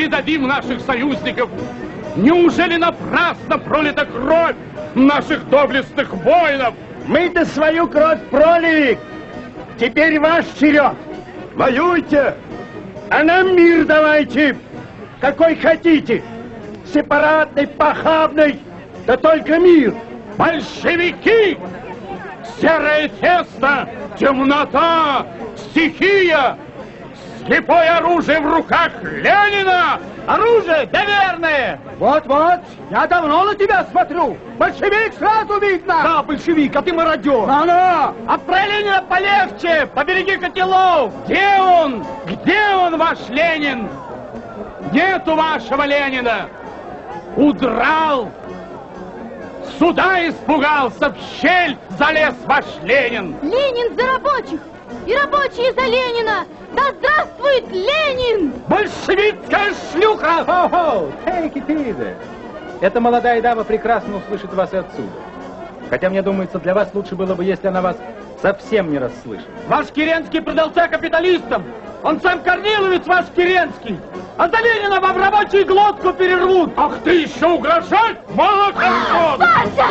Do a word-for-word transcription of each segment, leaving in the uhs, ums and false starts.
предадим наших союзников? Неужели напрасно пролита кровь наших доблестных воинов? Мы-то свою кровь пролили. Теперь ваш черед. Воюйте. А нам мир давайте. Какой хотите. Сепаратный, похабный. Да только мир. Большевики! Серое тесто, темнота, стихия, слепое оружие в руках Ленина! Оружие доверное! Вот-вот, я давно на тебя смотрю. Большевик сразу видно. Да, большевик, а ты мародер. Ну-ну, а про Ленина полегче, побереги котелов. Где он? Где он, ваш Ленин? Нету вашего Ленина. Удрал. Суда испугался, в щель залез ваш Ленин. Ленин за рабочих и рабочие за Ленина. Да здравствует Ленин! Большевистская шлюха! Хо-хо, take it easy. Эта молодая дама прекрасно услышит вас и отсюда. Хотя, мне думается, для вас лучше было бы, если она вас совсем не расслышит. Ваш Керенский продался капиталистам. Он сам Корниловец, ваш Керенский. А за Ленина вам рабочую глотку перервут. Ах ты еще угрожать? Молокосос! Вася!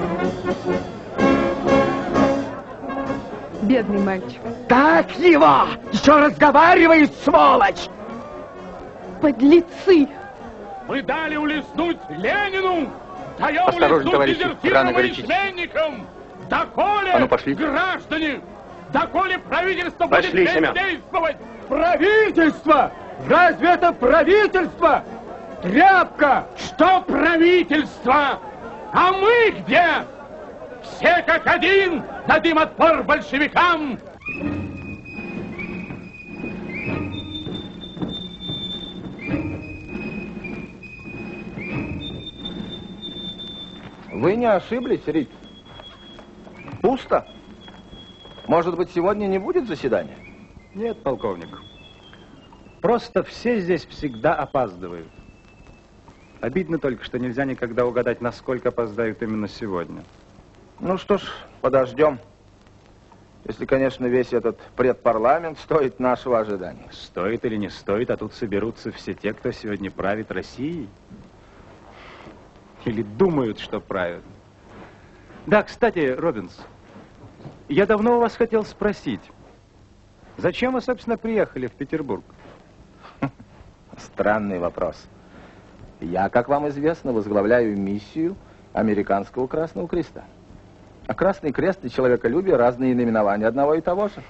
Бедный мальчик. Так его! Еще разговаривает, сволочь! Подлецы! Мы дали улизнуть Ленину! Даем Осторожно, улизнуть товарищи, дезертирам рано и горячитесь. изменникам! Доколе, А ну, пошли. граждане, доколе правительство Пошли, будет Семен. бездействовать! Правительство! Разве это правительство? Тряпка! Что правительство? А мы где? Все как один дадим отпор большевикам! Вы не ошиблись, Рит? Пусто? Может быть, сегодня не будет заседания? Нет, полковник. Просто все здесь всегда опаздывают. Обидно только, что нельзя никогда угадать, насколько опоздают именно сегодня. Ну что ж, подождем. Если, конечно, весь этот предпарламент стоит нашего ожидания. Стоит или не стоит, а тут соберутся все те, кто сегодня правит Россией. Или думают, что правят. Да, кстати, Робинс, я давно у вас хотел спросить, зачем вы, собственно, приехали в Петербург? Странный вопрос. Я, как вам известно, возглавляю миссию Американского Красного Креста. А Красный Крест и человеколюбие — разные наименования одного и того же.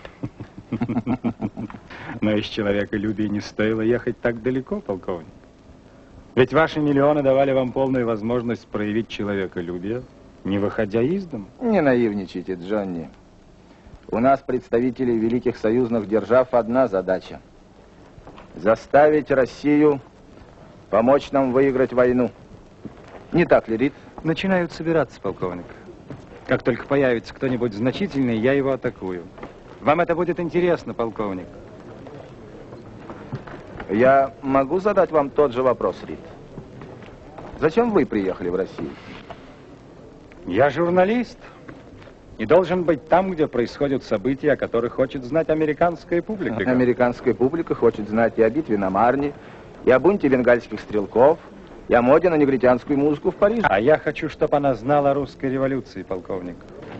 Но из человеколюбия не стоило ехать так далеко, полковник. Ведь ваши миллионы давали вам полную возможность проявить человеколюбие, не выходя из дома. Не наивничайте, Джонни. У нас, представителей великих союзных держав, одна задача — заставить Россию помочь нам выиграть войну. Не так ли, Рид? Начинают собираться, полковник. Как только появится кто-нибудь значительный, я его атакую. Вам это будет интересно, полковник. Я могу задать вам тот же вопрос, Рид? Зачем вы приехали в Россию? Я журналист и должен быть там, где происходят события, о которых хочет знать американская публика. Американская публика хочет знать и о битве на Марне, и о бунте бенгальских стрелков, и о моде на негритянскую музыку в Париже. А я хочу, чтобы она знала о русской революции, полковник.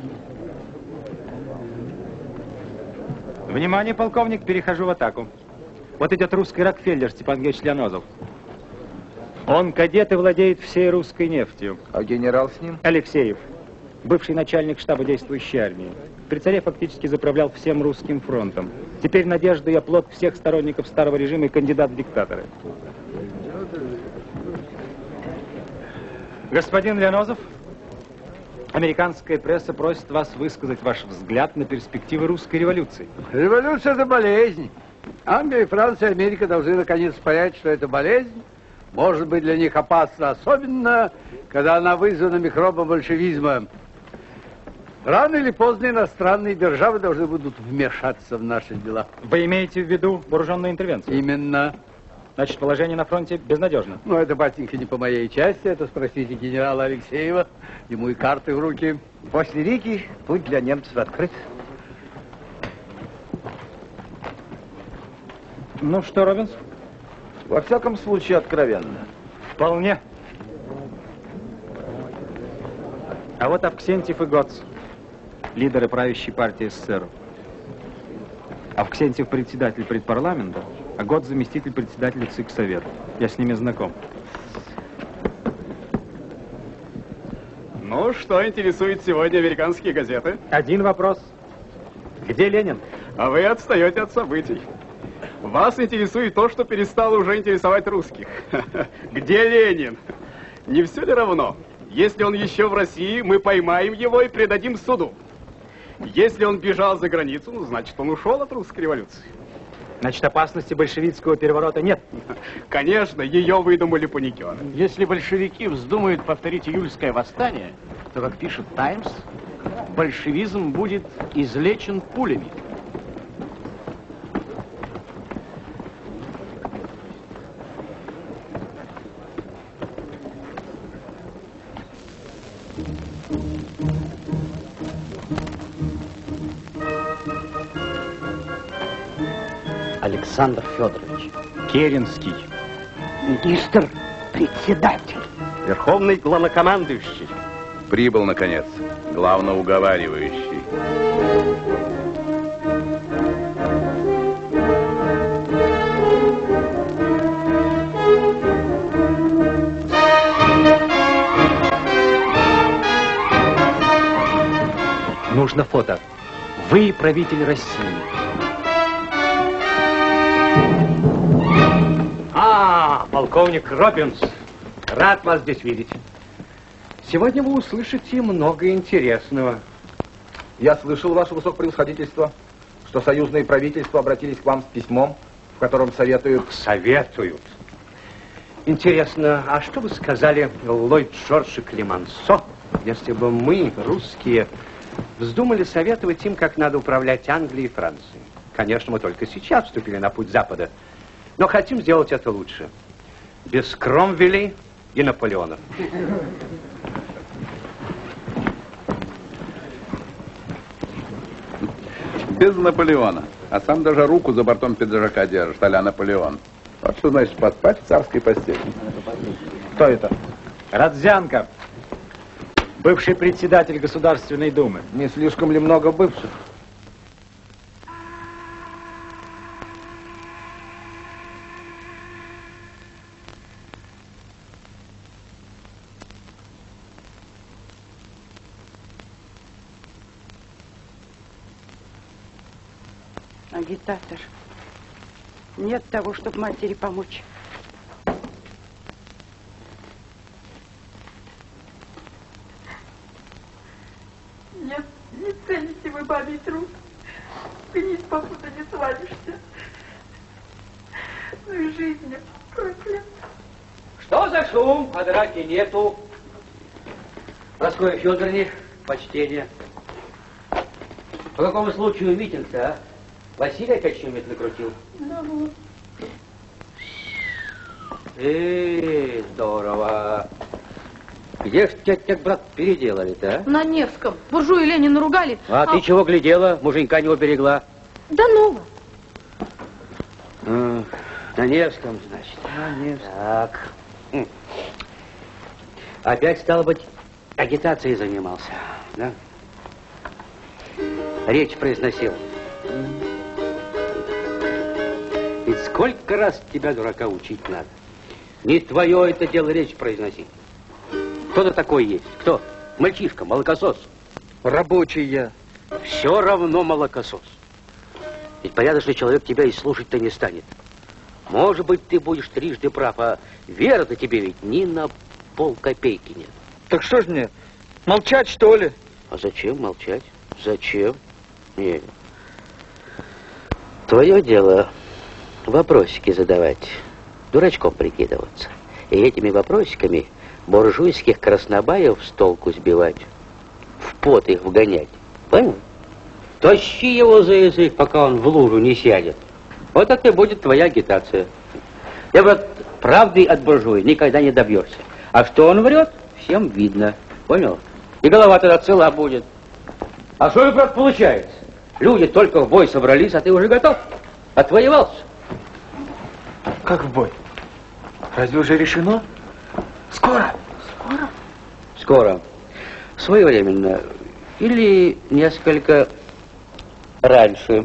Внимание, полковник, перехожу в атаку. Вот идет русский Рокфеллер Степан Георгиевич Леонозов. Он кадет и владеет всей русской нефтью. А генерал с ним? Алексеев, бывший начальник штаба действующей армии. При царе фактически заправлял всем русским фронтом. Теперь надежда и оплот всех сторонников старого режима и кандидат в диктаторы. Господин Леонозов, американская пресса просит вас высказать ваш взгляд на перспективы русской революции. Революция — это болезнь. Англия, Франция, Америка должны наконец понять, что это болезнь может быть для них опасна, особенно когда она вызвана микробом большевизма. Рано или поздно иностранные державы должны будут вмешаться в наши дела. Вы имеете в виду вооруженную интервенцию? Именно. Значит, положение на фронте безнадежно. Ну, это, батенька, не по моей части. Это спросите генерала Алексеева. Ему и карты в руки. После Риги путь для немцев открыт. Ну что, Робинс, Во всяком случае, откровенно. Вполне. А вот Авксентьев и Гоц, лидеры правящей партии СССР. Авксентьев председатель предпарламента, а Гоц заместитель председателя ЦИК Совета. Я с ними знаком. Ну, что интересует сегодня американские газеты? Один вопрос. Где Ленин? А вы отстаете от событий. Вас интересует то, что перестало уже интересовать русских. Где Ленин? Не все ли равно? Если он еще в России, мы поймаем его и предадим суду. Если он бежал за границу, ну, значит, он ушел от русской революции. Значит, опасности большевистского переворота нет? Конечно, ее выдумали паникеры. Если большевики вздумают повторить июльское восстание, то, как пишет «Таймс», большевизм будет излечен пулями. Александр Федорович. Керенский. Министр-председатель. Верховный главнокомандующий. Прибыл, наконец, главноуговаривающий. Нужно фото. Вы правитель России. А, полковник Робинс. Рад вас здесь видеть. Сегодня вы услышите много интересного. Я слышал, ваше высокопревосходительство, что союзные правительства обратились к вам с письмом, в котором советуют... Советуют. Интересно, а что бы сказали Ллойд Джордж и Клемансо, если бы мы, русские, вздумали советовать им, как надо управлять Англией и Францией? Конечно, мы только сейчас вступили на путь Запада, но хотим сделать это лучше. Без Кромвелей и Наполеонов. Без Наполеона. А сам даже руку за бортом пиджака держит, а-ля Наполеон. Вот что значит поспать в царской постели. Кто это? Родзянко, бывший председатель Государственной Думы. Не слишком ли много бывших? Агитатор. Нет того, чтобы матери помочь. Нет, не цените вы бабий труд. Вниз покуда не свалишься. Ну и жизнь проклята. Что за шум? А драки нету. Прасковья Федоровна, почтение. По какому случаю митинг-то, а? Василий опять что-нибудь накрутил? Да вот. Эй, здорово. Где ж тебя, тебя, брат, переделали-то, а? На Невском. Буржуи Ленина ругали. А, а ты чего глядела? Муженька не уберегла. Да ну. А, на Невском, значит. На Невском. Так. Хм. Опять, стало быть, агитацией занимался, да? Речь произносил. Ведь сколько раз тебя, дурака, учить надо? Не твое это дело речь произносить. Кто-то такой есть. Кто? Мальчишка, молокосос. Рабочий я. Все равно молокосос. Ведь порядочный человек тебя и слушать-то не станет. Может быть, ты будешь трижды прав, а веры-то тебе ведь ни на полкопейки нет. Так что ж мне, молчать, что ли? А зачем молчать? Зачем? Нет. Твое дело вопросики задавать, дурачком прикидываться. И этими вопросиками буржуйских краснобаев с толку сбивать, в пот их вгонять. Понял? Тащи его за язык, пока он в лужу не сядет. Вот это и будет твоя агитация. Я, брат, правды от буржуя никогда не добьешься. А что он врет, всем видно. Понял? И голова тогда цела будет. А что же, брат, получается? Люди только в бой собрались, а ты уже готов. Отвоевался. Как в бой? Разве уже решено? Скоро? Скоро? Скоро. Своевременно. Или несколько раньше.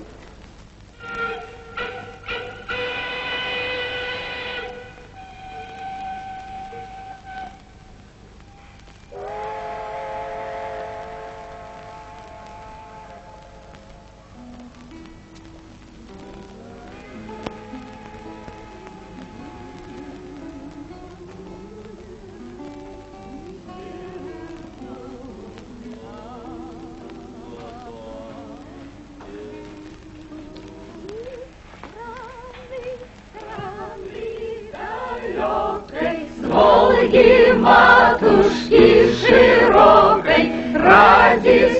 Волги матушки широкой ради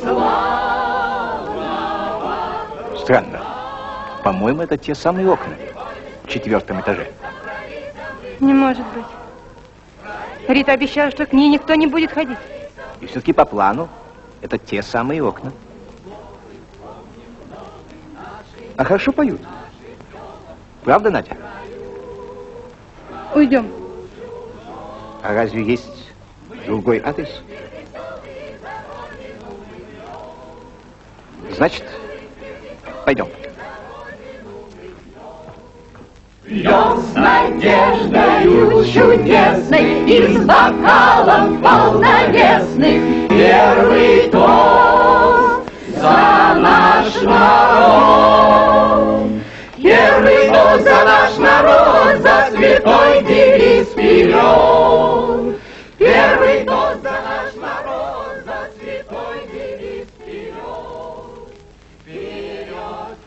славного. Странно. По-моему, это те самые окна в четвертом этаже. Не может быть. Рита обещала, что к ней никто не будет ходить. И все-таки по плану это те самые окна. А хорошо поют. Правда, Надя? Уйдем. А разве есть другой адрес? Значит, пойдем. Пьем с надеждою чудесной и с бокалом полновесным первый тост за наш народ. Первый тост за наш народ, за святой девиз вперед. Первый тост за наш народ, за святой девиз вперед. Вперед,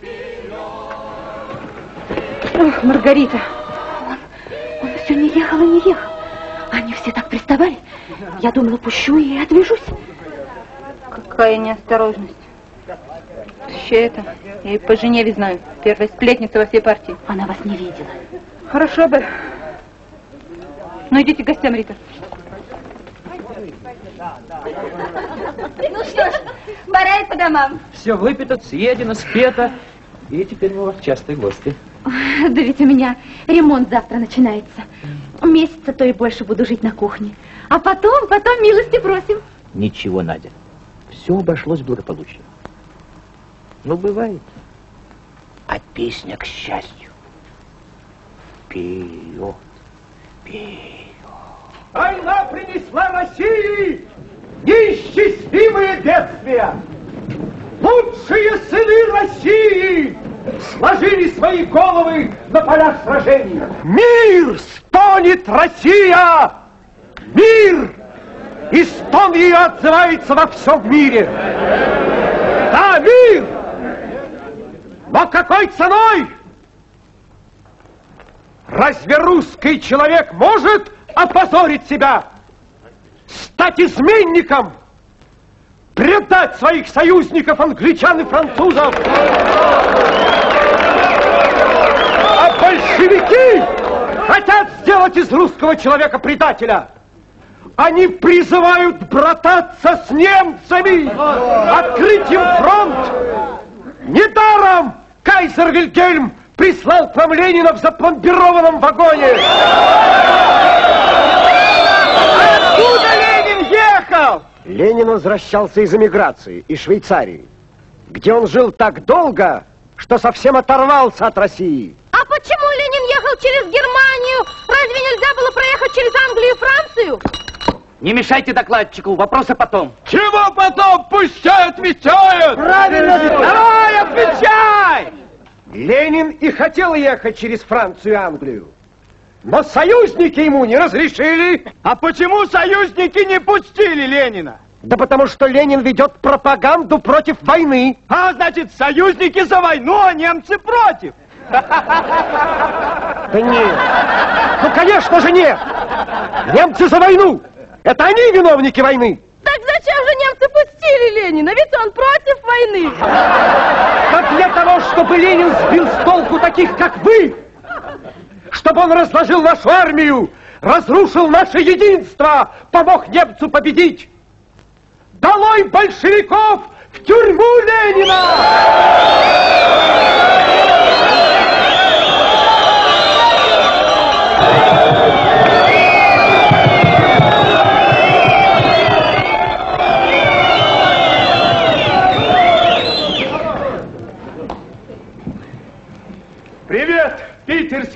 вперед. Ох, Маргарита. Он, он все не ехал и не ехал. Они все так приставали. Я думала, пущу и отвяжусь. Какая неосторожность. Еще это, я и по Женеве знаю. Первая сплетница во всей партии. Она вас не видела. Хорошо бы. Ну, идите к гостям, Рита. Ну что ж, пора и по домам. Все выпито, съедено, спето. И теперь мы у вас частые гости. Да ведь у меня ремонт завтра начинается. Месяца то и больше буду жить на кухне. А потом, потом милости просим. Ничего, Надя. Все обошлось благополучно. Ну, бывает. А песня к счастью. Вперед, вперед. Война принесла России неисчислимые бедствия. Лучшие сыны России сложили свои головы на полях сражений. Мир стонет Россия! Мир! И стон ее отзывается во всем мире. Да, мир! Но какой ценой? Разве русский человек может опозорить себя, стать изменником, предать своих союзников, англичан и французов? А большевики хотят сделать из русского человека предателя. Они призывают брататься с немцами, открыть им фронт. Недаром кайзер Вильгельм прислал к вам Ленина в запломбированном вагоне. Откуда Ленин ехал? Ленин возвращался из эмиграции, из Швейцарии, где он жил так долго, что совсем оторвался от России. А почему Ленин ехал через Германию? Разве нельзя было проехать через Англию и Францию? Не мешайте докладчику, вопросы потом. Чего потом? Пущай отвечают! Правильно! Давай, отвечай! Ленин и хотел ехать через Францию и Англию. Но союзники ему не разрешили. А почему союзники не пустили Ленина? Да потому что Ленин ведет пропаганду против войны. А, значит, союзники за войну, а немцы против. Да нет. Ну, конечно же, нет. Немцы за войну. Это они виновники войны. Так зачем же немцы пустили Ленина? Ведь он против войны. Да для того, чтобы Ленин сбил с толку таких, как вы. Чтобы он разложил нашу армию, разрушил наше единство, помог немцу победить. Долой большевиков в тюрьму Ленина!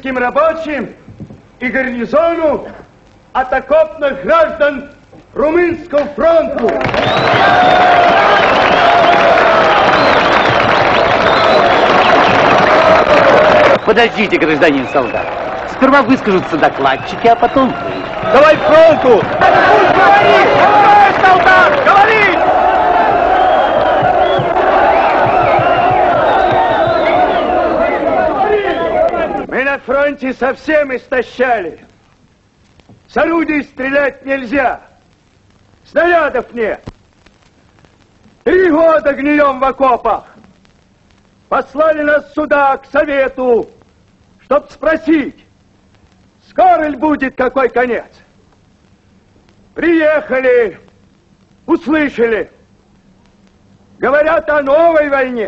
русским рабочим и гарнизону от окопных граждан Румынского фронту. Подождите, гражданин солдат. Сперва выскажутся докладчики, а потом вы. Давай фронту! Пусть говорит! Давай, солдат, говори! Мы на фронте совсем истощали. С орудий стрелять нельзя. Снарядов нет. Три года гнием в окопах. Послали нас сюда, к совету, чтоб спросить, скоро ли будет какой конец. Приехали, услышали. Говорят о новой войне.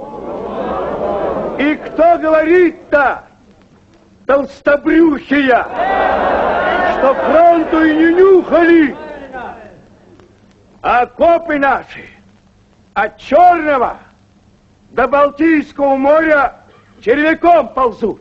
И кто говорит-то, толстобрюхие, что фронту и не нюхали, а окопы наши от Черного до Балтийского моря червяком ползут.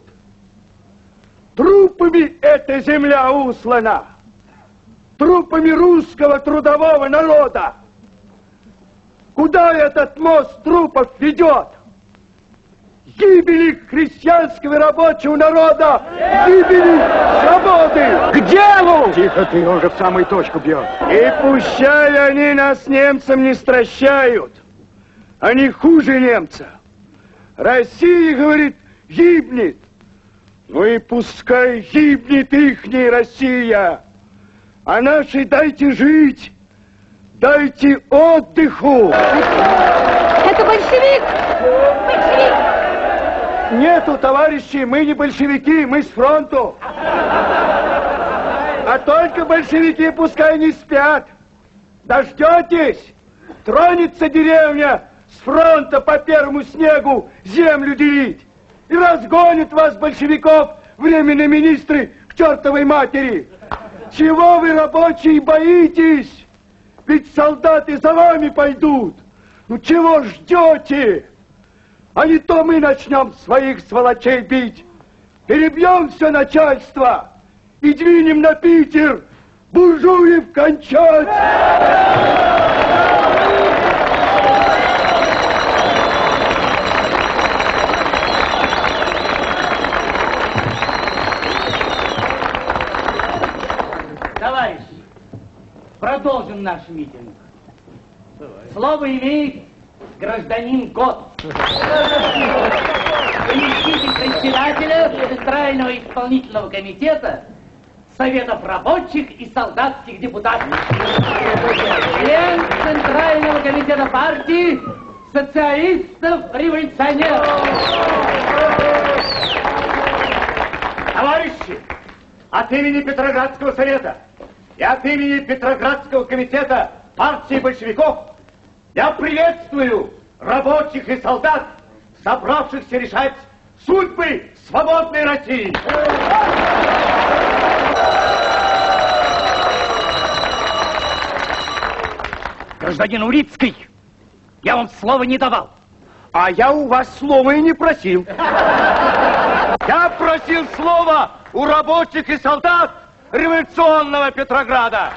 Трупами эта земля услана, трупами русского трудового народа. Куда этот мост трупов ведет? Гибели крестьянского и рабочего народа, гибели свободы. К делу! Тихо, ты, он же в самую точку бьет. И пущай они нас немцам не стращают. Они хуже немца. Россия, говорит, гибнет. Ну и пускай гибнет ихняя Россия. А нашей дайте жить, дайте отдыху. Это большевик! Большевик! Нету, товарищи, мы не большевики, мы с фронту. А только большевики пускай не спят. Дождетесь, тронется деревня с фронта по первому снегу землю делить. И разгонят вас, большевиков, временные министры, к чертовой матери. Чего вы, рабочие, боитесь? Ведь солдаты за вами пойдут. Ну чего ждете? А не то мы начнем своих сволочей бить. Перебьем все начальство и двинем на Питер буржуев кончать. Товарищи, продолжим наш митинг. Слово имеет гражданин Гот. Заместитель председателя Центрального исполнительного комитета Советов рабочих и солдатских депутатов. Член Центрального комитета партии социалистов-революционеров. Товарищи, от имени Петроградского совета и от имени Петроградского комитета партии большевиков я приветствую рабочих и солдат, собравшихся решать судьбы свободной России. Гражданин Урицкий, я вам слова не давал. А я у вас слова и не просил. Я просил слова у рабочих и солдат революционного Петрограда.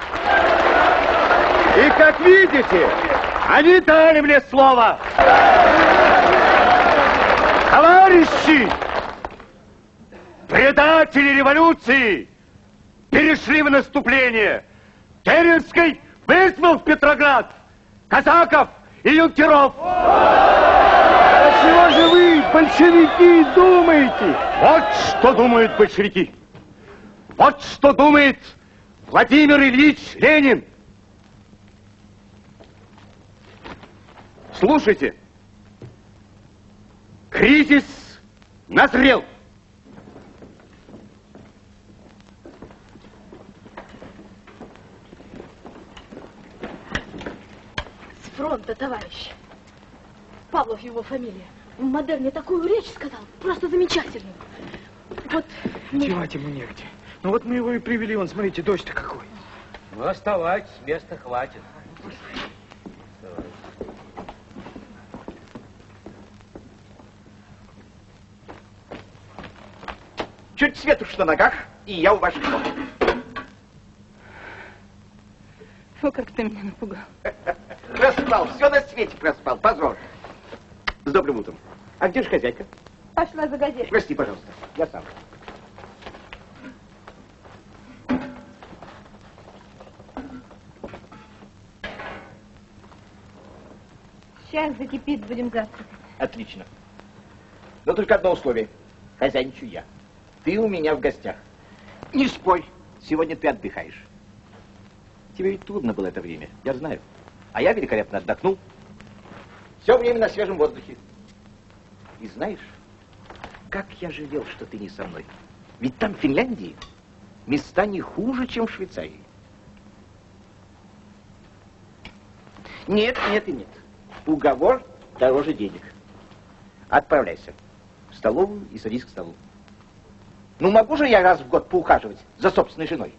И как видите, они дали мне слово. Товарищи, предатели революции перешли в наступление. Керенский вызвал в Петроград казаков и юнкеров. А чего же вы, большевики, думаете? Вот что думают большевики. Вот что думает Владимир Ильич Ленин. Слушайте, кризис назрел. С фронта, товарищ. Павлов его фамилия. В Модерне такую речь сказал, просто замечательную. Вот... Девать ему негде. Ну вот мы его и привели, вон, смотрите, дождь-то какой. Ну, оставайтесь, места хватит. Чуть свет уж на ногах, и я у ваших ног. Фу, как ты меня напугал. Проспал, все на свете проспал, позор. С добрым утром. А где же хозяйка? Пошла за газетой. Прости, пожалуйста, я сам. Сейчас закипит, будем завтракать. Отлично. Но только одно условие. Хозяйничаю я. Ты у меня в гостях. Не спорь, сегодня ты отдыхаешь. Тебе ведь трудно было это время, я знаю. А я великолепно отдохнул. Все время на свежем воздухе. И знаешь, как я жалел, что ты не со мной. Ведь там, в Финляндии, места не хуже, чем в Швейцарии. Нет, нет и нет. Уговор дороже денег. Отправляйся в столовую и садись к столу. Ну, могу же я раз в год поухаживать за собственной женой?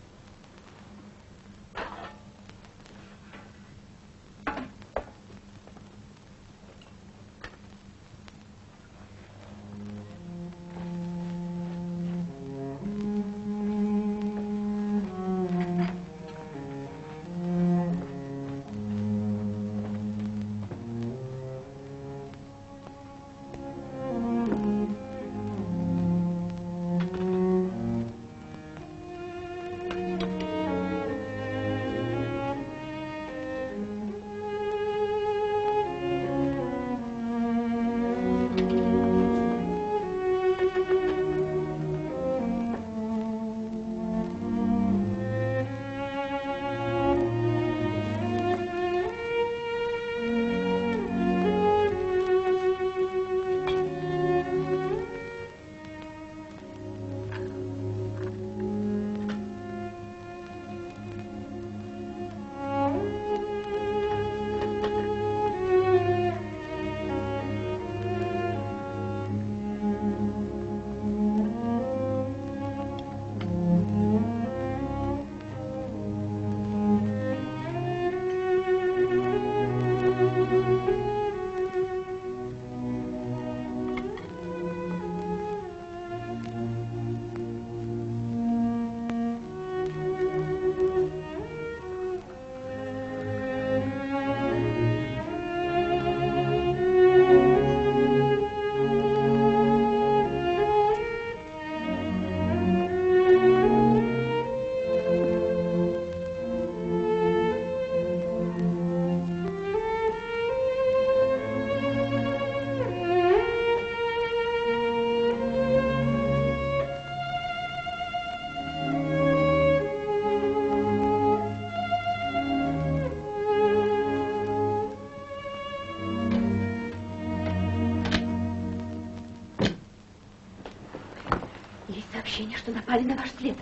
Ощущение, что напали на ваш след.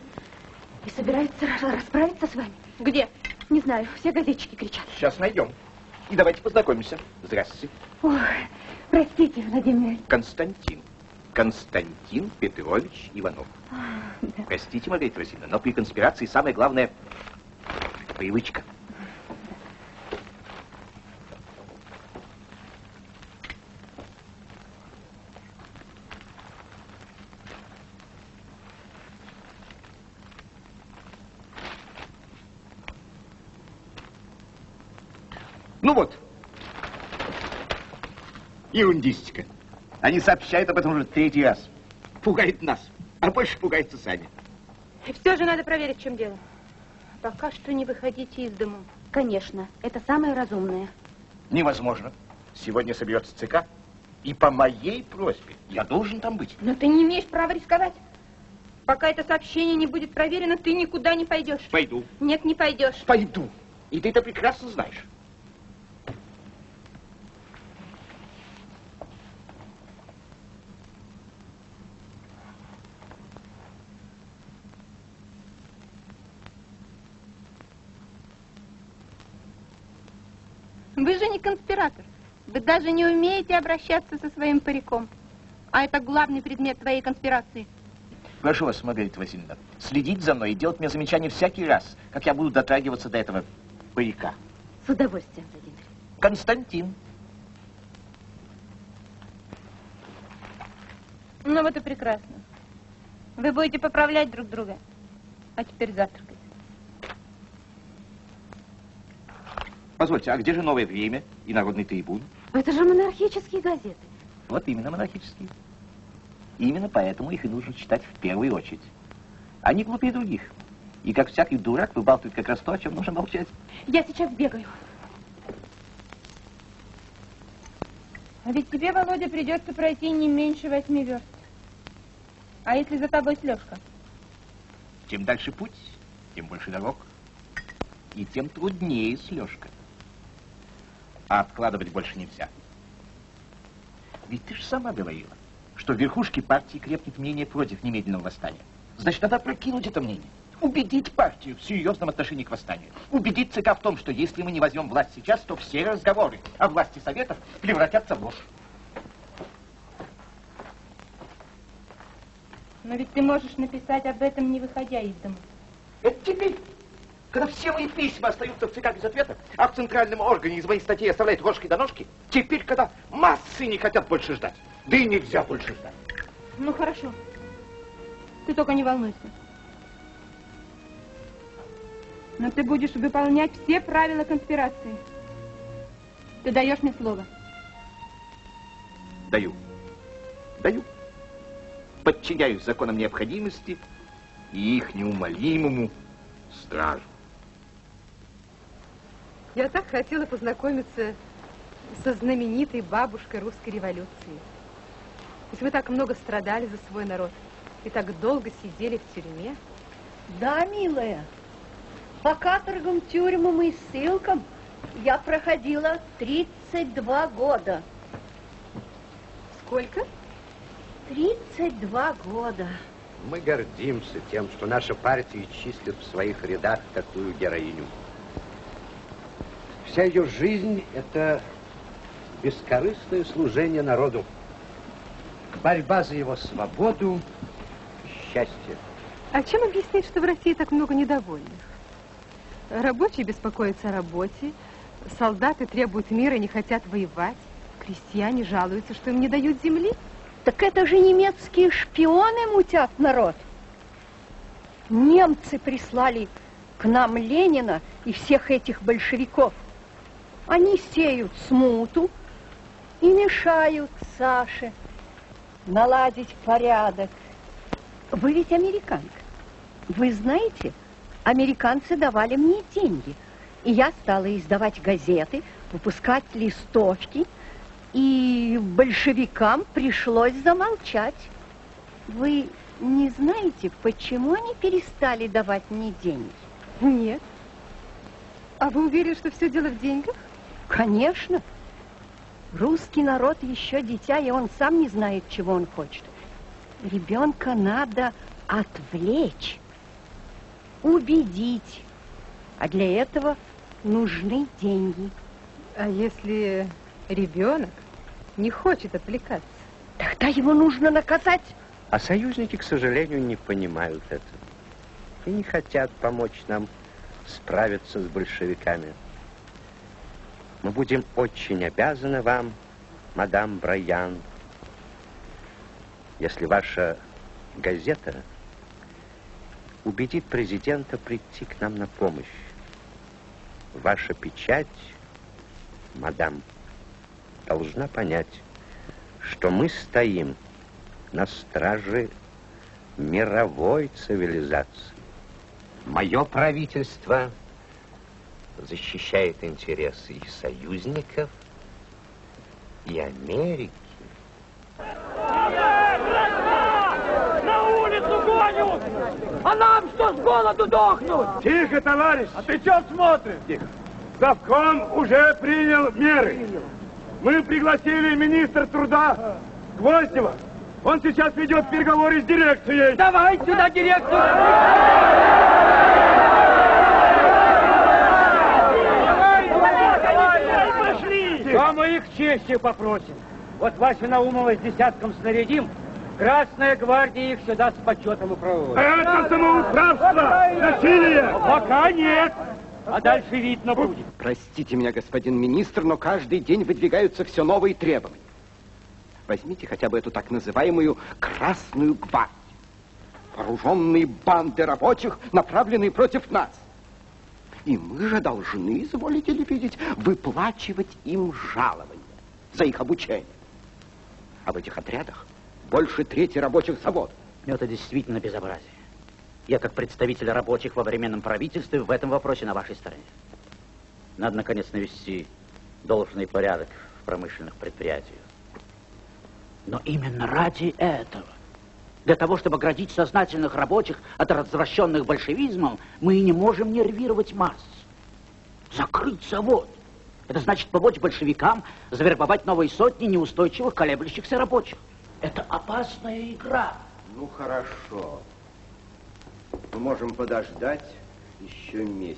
И собираются расправиться с вами. Где? Не знаю, все газетчики кричат. Сейчас найдем. И давайте познакомимся. Здравствуйте. Ой, простите, Владимир. Константин. Константин Петрович Иванов. А, да. Простите, Маргарита Васильевна, но при конспирации самое главное — привычка. Ну вот. Ерундистика. Они сообщают об этом уже третий раз. Пугает нас, а больше пугаются сами. И все же надо проверить, в чем дело. Пока что не выходите из дому. Конечно, это самое разумное. Невозможно. Сегодня соберется ЦК, и по моей просьбе я должен там быть. Но ты не имеешь права рисковать. Пока это сообщение не будет проверено, ты никуда не пойдешь. Пойду. Нет, не пойдешь. Пойду. И ты это прекрасно знаешь. Вы же не конспиратор. Вы даже не умеете обращаться со своим париком. А это главный предмет твоей конспирации. Прошу вас, Маргарита Васильевна, следить за мной и делать мне замечания всякий раз, как я буду дотрагиваться до этого парика. С удовольствием, Владимир. Константин. Ну вот и прекрасно. Вы будете поправлять друг друга. А теперь завтракать. Позвольте, а где же «Новое время» и «Народный трибун»? Это же монархические газеты. Вот именно монархические. Именно поэтому их и нужно читать в первую очередь. Они глупее других. И как всякий дурак выбалтывает как раз то, о чем нужно молчать. Я сейчас бегаю. А ведь тебе, Володя, придется пройти не меньше восьми верст. А если за тобой Слёшка? Чем дальше путь, тем больше дорог. И тем труднее Слёшка. А откладывать больше нельзя. Ведь ты же сама говорила, что в верхушке партии крепнет мнение против немедленного восстания. Значит, надо прокинуть это мнение. Убедить партию в серьезном отношении к восстанию. Убедить ЦК в том, что если мы не возьмем власть сейчас, то все разговоры о власти Советов превратятся в ложь. Но ведь ты можешь написать об этом, не выходя из дома. Это теперь, когда все мои письма остаются в ЦК без ответа, а в центральном органе из моих статей оставляют ложки до ножки, теперь, когда массы не хотят больше ждать. Да и нельзя больше ждать. Ну, хорошо. Ты только не волнуйся. Но ты будешь выполнять все правила конспирации. Ты даешь мне слово? Даю. Даю. Подчиняюсь законам необходимости и их неумолимому стражу. Я так хотела познакомиться со знаменитой бабушкой русской революции. Ведь вы так много страдали за свой народ и так долго сидели в тюрьме. Да, милая. По каторгам, тюрьмам и ссылкам я проходила тридцать два года. Сколько? тридцать два года. Мы гордимся тем, что наша партия числит в своих рядах такую героиню. Вся ее жизнь – это бескорыстное служение народу, борьба за его свободу и счастье. А чем объяснить, что в России так много недовольных? Рабочие беспокоятся о работе, солдаты требуют мира и не хотят воевать, крестьяне жалуются, что им не дают земли. Так это же немецкие шпионы мутят народ. Немцы прислали к нам Ленина и всех этих большевиков. Они сеют смуту и мешают Саше наладить порядок. Вы ведь американка. Вы знаете, американцы давали мне деньги. И я стала издавать газеты, выпускать листовки. И большевикам пришлось замолчать. Вы не знаете, почему они перестали давать мне деньги? Нет. А вы уверены, что все дело в деньгах? Конечно. Русский народ еще дитя, и он сам не знает, чего он хочет. Ребенка надо отвлечь, убедить. А для этого нужны деньги. А если ребенок не хочет отвлекаться? Тогда его нужно наказать. А союзники, к сожалению, не понимают этого. И не хотят помочь нам справиться с большевиками. Мы будем очень обязаны вам, мадам Брайан, если ваша газета убедит президента прийти к нам на помощь. Ваша печать, мадам, должна понять, что мы стоим на страже мировой цивилизации. Мое правительство защищает интересы и союзников, и Америки. На улицу гонят! А нам что, с голоду дохнуть? Тихо, товарищ! А ты что смотришь? Тихо. Совком уже принял меры. Мы пригласили министра труда Гвоздева. Он сейчас ведет переговоры с дирекцией. Давай сюда дирекцию! А мы их честью попросим. Вот Васю Наумова с десятком снарядим, Красная гвардия их сюда с почетом упроводит. Это самоуправство! Насилие! Пока нет! А дальше видно будет. Простите меня, господин министр, но каждый день выдвигаются все новые требования. Возьмите хотя бы эту так называемую Красную гвардию. вооруженные банды рабочих, направленные против нас. И мы же должны, изволите ли видеть, выплачивать им жалования за их обучение. А в этих отрядах больше трети рабочих заводов. Это действительно безобразие. Я, как представитель рабочих во временном правительстве, в этом вопросе на вашей стороне. Надо, наконец, навести должный порядок в промышленных предприятиях. Но именно ради этого, для того, чтобы оградить сознательных рабочих от развращенных большевизмом, мы и не можем нервировать масс. Закрыть завод. Это значит помочь большевикам завербовать новые сотни неустойчивых колеблющихся рабочих. Это опасная игра. Ну, хорошо. Мы можем подождать еще месяц.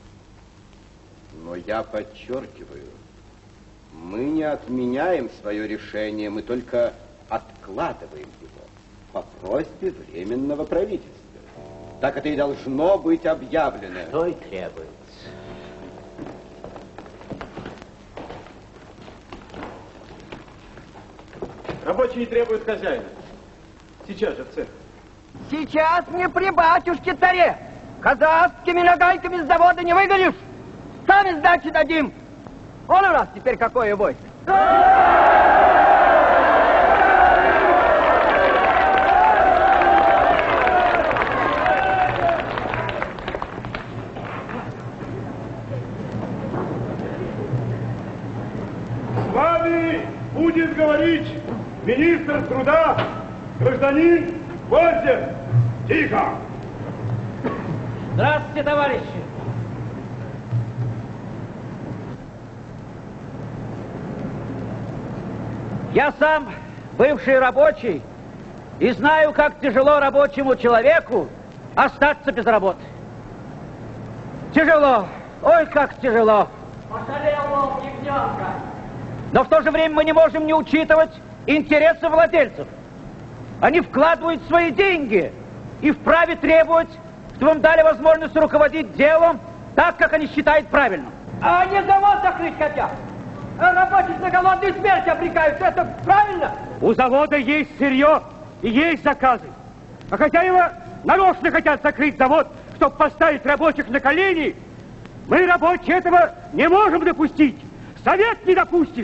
Но я подчеркиваю, мы не отменяем свое решение, мы только откладываем его по просьбе Временного правительства. Так это и должно быть объявлено. Что и требуется. Рабочие требуют хозяина. Сейчас же в цех. Сейчас не при батюшке царе. Казахскими нагайками с завода не выгонишь. Сами сдачи дадим. Он у нас теперь какое войско. С вами будет говорить министр труда, гражданин Гвоздев. Тихо! Здравствуйте, товарищи! Я сам бывший рабочий и знаю, как тяжело рабочему человеку остаться без работы. Тяжело, ой, как тяжело. Пошалел ягненка. Но в то же время мы не можем не учитывать интересы владельцев. Они вкладывают свои деньги и вправе требовать, чтобы им дали возможность руководить делом так, как они считают правильным. А они завод закрыть хотят. А рабочих на голодную смерть обрекают. Это правильно? У завода есть сырье и есть заказы. А хозяева нарочно хотят закрыть завод, чтобы поставить рабочих на колени. Мы, рабочие, этого не можем допустить. Совет не допустит.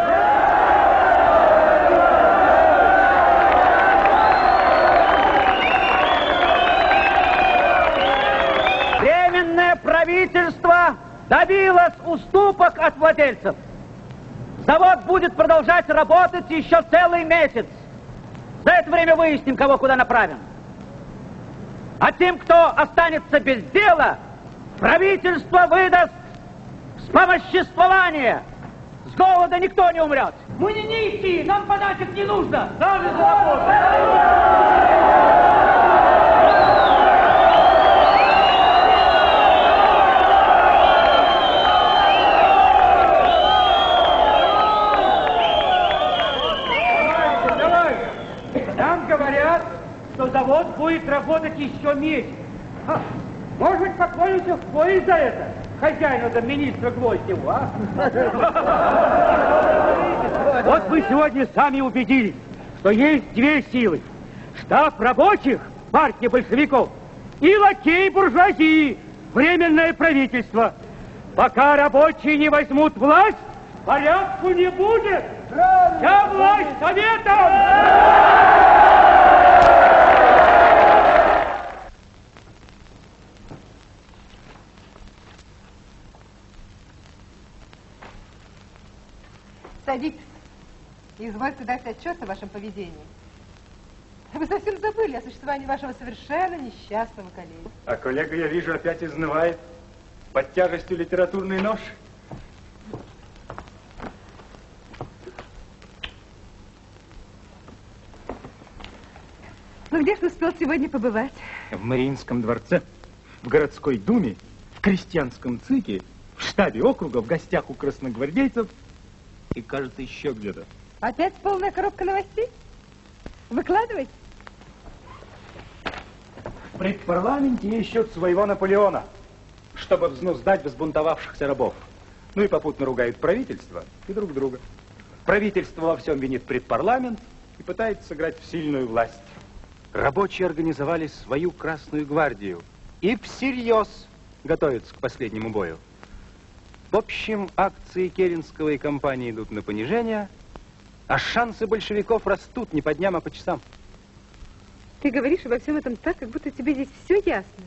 Временное правительство добилось уступок от владельцев. Завод будет продолжать работать еще целый месяц. За это время выясним, кого куда направим. А тем, кто останется без дела, правительство выдаст вспомоществование. С голода никто не умрет. Мы не нищие, нам подачек не нужно. Сами заработаем. Нам говорят, что завод будет работать еще месяц. А, может быть, поклонимся в поле за это? Хозяину да министра Гвоздеву, а? Вот вы сегодня сами убедились, что есть две силы. Штаб рабочих, партия большевиков, и лакей буржуазии, временное правительство. Пока рабочие не возьмут власть, порядку не будет. Вся власть советом! Садитесь. Извольте дать отчет о вашем поведении. Вы совсем забыли о существовании вашего совершенно несчастного коллеги. А коллега, я вижу, опять изнывает под тяжестью литературной ноши. Ну, где же ты успел сегодня побывать? В Мариинском дворце, в городской думе, в крестьянском цике, в штабе округа, в гостях у красногвардейцев и, кажется, еще где-то. Опять полная коробка новостей? Выкладывайте. В предпарламенте ищут своего Наполеона, чтобы взнуздать взбунтовавшихся рабов. Ну и попутно ругают правительство и друг друга. Правительство во всем винит предпарламент и пытается сыграть в сильную власть. Рабочие организовали свою Красную гвардию и всерьез готовятся к последнему бою. В общем, акции Керенского и компании идут на понижение, а шансы большевиков растут не по дням, а по часам. Ты говоришь обо всем этом так, как будто тебе здесь все ясно.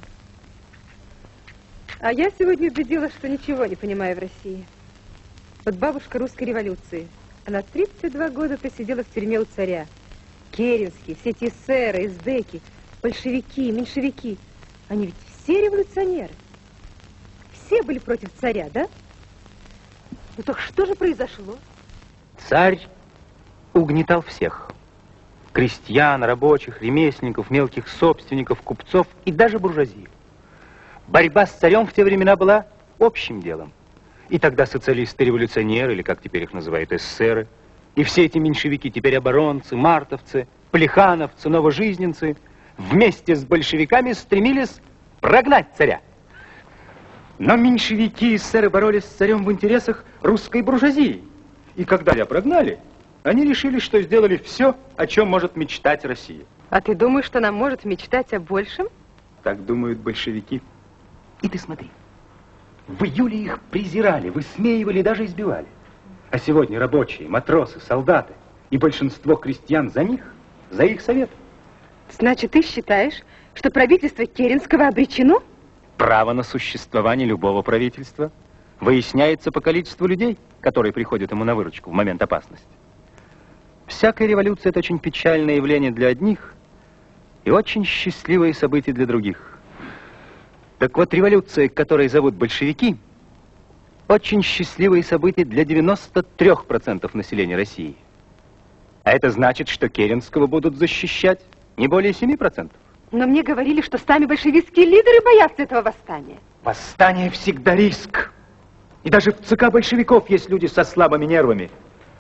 А я сегодня убедилась, что ничего не понимаю в России. Вот бабушка русской революции. Она тридцать два года просидела в тюрьме у царя. Керенский, все эти эсеры, эсдеки, большевики, меньшевики. Они ведь все революционеры. Все были против царя, да? Ну так что же произошло? Царь угнетал всех. Крестьян, рабочих, ремесленников, мелких собственников, купцов и даже буржуазию. Борьба с царем в те времена была общим делом. И тогда социалисты-революционеры, или как теперь их называют, эсеры, и все эти меньшевики, теперь оборонцы, мартовцы, плехановцы, новожизненцы, вместе с большевиками стремились прогнать царя. Но меньшевики и эсеры боролись с царем в интересах русской буржуазии. И когда я прогнали, они решили, что сделали все, о чем может мечтать Россия. А ты думаешь, что она может мечтать о большем? Так думают большевики. И ты смотри, в июле их презирали, высмеивали, даже избивали. А сегодня рабочие, матросы, солдаты и большинство крестьян за них, за их совет. Значит, ты считаешь, что правительство Керенского обречено? Право на существование любого правительства выясняется по количеству людей, которые приходят ему на выручку в момент опасности. Всякая революция – это очень печальное явление для одних и очень счастливое событие для других. Так вот, революция, которой зовут большевики, очень счастливые события для девяноста трёх процентов населения России. А это значит, что Керенского будут защищать не более семи процентов. Но мне говорили, что сами большевистские лидеры боятся этого восстания. Восстание всегда риск. И даже в ЦК большевиков есть люди со слабыми нервами.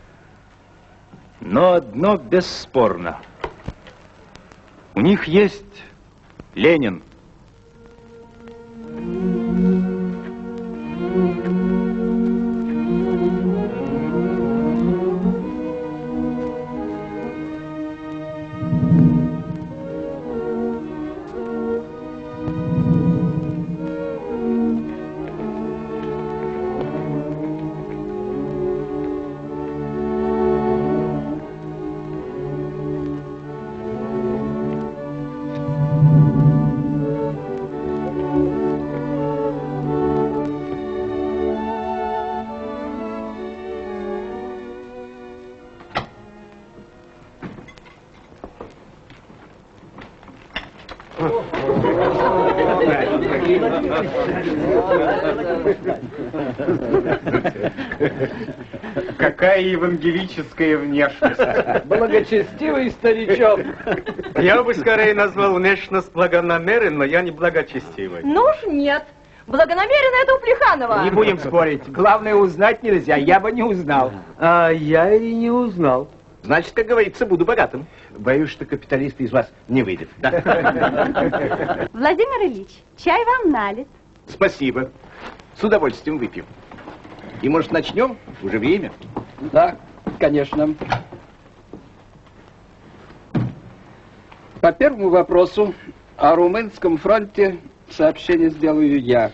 Но одно бесспорно. У них есть Ленин. Какая евангелическая внешность. Благочестивый старичок. Я бы скорее назвал внешность благонамерен, но я не благочестивый. Ну уж нет. Благонамеренно это у Плеханова. Не будем спорить. Главное, узнать нельзя. Я бы не узнал. А я и не узнал. Значит, как говорится, буду богатым. Боюсь, что капиталист из вас не выйдет. Да? Владимир Ильич, чай вам налит. Спасибо. С удовольствием выпьем. И, может, начнем? Уже время. Да, конечно. По первому вопросу о Румынском фронте сообщение сделаю я.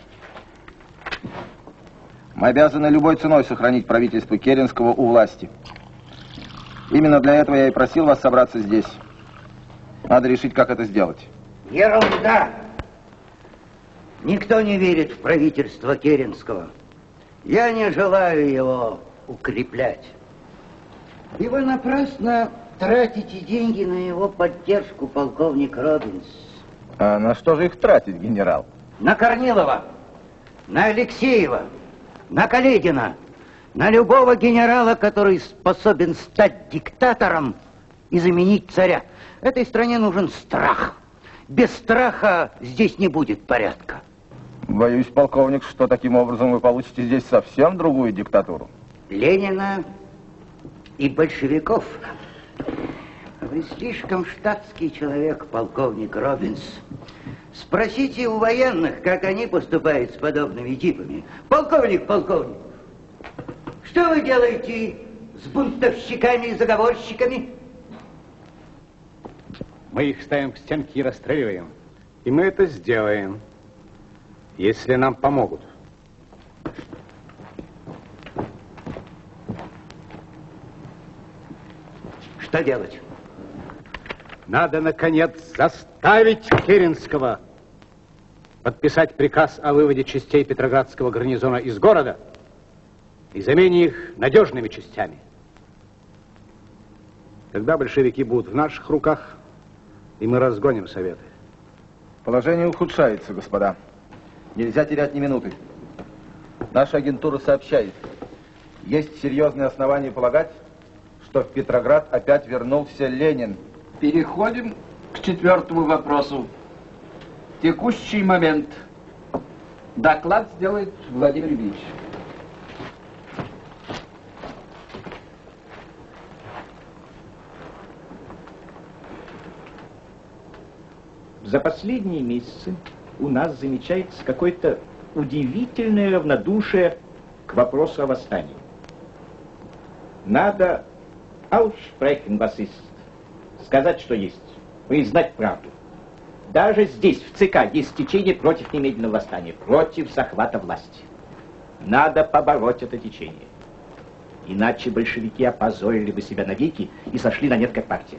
Мы обязаны любой ценой сохранить правительство Керенского у власти. Именно для этого я и просил вас собраться здесь. Надо решить, как это сделать. Ерунда! Никто не верит в правительство Керенского. Я не желаю его укреплять. И вы напрасно тратите деньги на его поддержку, полковник Робинс. А на что же их тратить, генерал? На Корнилова, на Алексеева, на Каледина, на любого генерала, который способен стать диктатором и заменить царя. Этой стране нужен страх. Без страха здесь не будет порядка. Боюсь, полковник, что таким образом вы получите здесь совсем другую диктатуру. Ленина и большевиков. Вы слишком штатский человек, полковник Робинс. Спросите у военных, как они поступают с подобными типами. Полковник, полковник, что вы делаете с бунтовщиками и заговорщиками? мы их ставим к стенке и расстреливаем. И мы это сделаем, если нам помогут. Что делать? Надо, наконец, заставить Керенского подписать приказ о выводе частей Петроградского гарнизона из города и замене их надежными частями. Тогда большевики будут в наших руках, и мы разгоним Советы. Положение ухудшается, господа. Нельзя терять ни минуты. Наша агентура сообщает, есть серьезные основания полагать, что в Петроград опять вернулся Ленин. Переходим к четвертому вопросу. Текущий момент. Доклад сделает Владимир Ильич. За последние месяцы у нас замечается какое-то удивительное равнодушие к вопросу о восстании. Надо aussprechen, was ist, сказать, что есть, признать правду. Даже здесь, в ЦК, есть течение против немедленного восстания, против захвата власти. Надо побороть это течение. Иначе большевики опозорили бы себя навеки и сошли на нет как партия.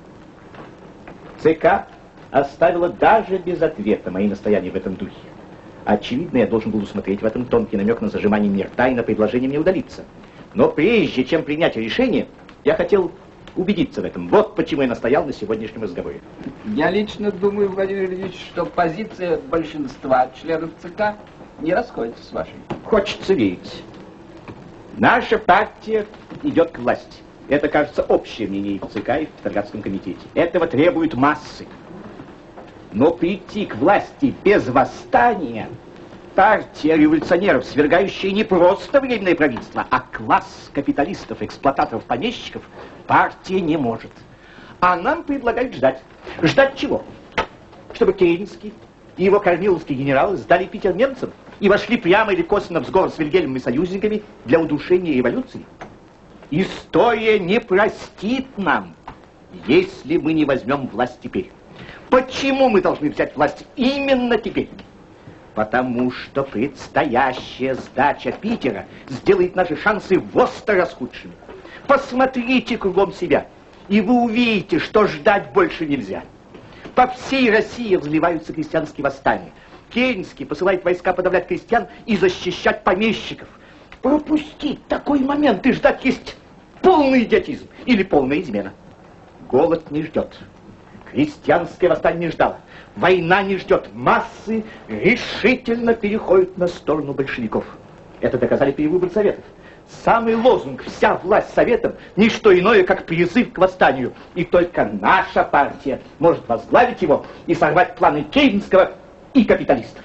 ЦК оставила даже без ответа мои настояния в этом духе. Очевидно, я должен был усмотреть в этом тонкий намек на зажимание мне рта и на предложение мне удалиться. Но прежде чем принять решение, я хотел убедиться в этом. Вот почему я настоял на сегодняшнем разговоре. Я лично думаю, Владимир Ильич, что позиция большинства членов ЦК не расходится с вашей. Хочется верить. Наша партия идет к власти. Это, кажется, общее мнение и в ЦК, и в Петроградском комитете. Этого требуют массы. Но прийти к власти без восстания, партия революционеров, свергающая не просто временное правительство, а класс капиталистов, эксплуататоров, помещиков, партия не может. А нам предлагают ждать. Ждать чего? Чтобы Керенский и его корниловские генералы сдали Питер немцам и вошли прямо или косвенно в сговор с Вильгельмом и союзниками для удушения революции? История не простит нам, если мы не возьмем власть теперь. Почему мы должны взять власть именно теперь? Потому что предстоящая сдача Питера сделает наши шансы востро расхудшими. Посмотрите кругом себя, и вы увидите, что ждать больше нельзя. По всей России разливаются крестьянские восстания. Керенский посылает войска подавлять крестьян и защищать помещиков. Пропустить такой момент и ждать есть полный идиотизм или полная измена. Голод не ждет. Крестьянское восстание не ждало. Война не ждет. Массы решительно переходят на сторону большевиков. Это доказали перевыборы Советов. Самый лозунг «Вся власть Советам» — не что иное, как призыв к восстанию. И только наша партия может возглавить его и сорвать планы Керенского и капиталистов.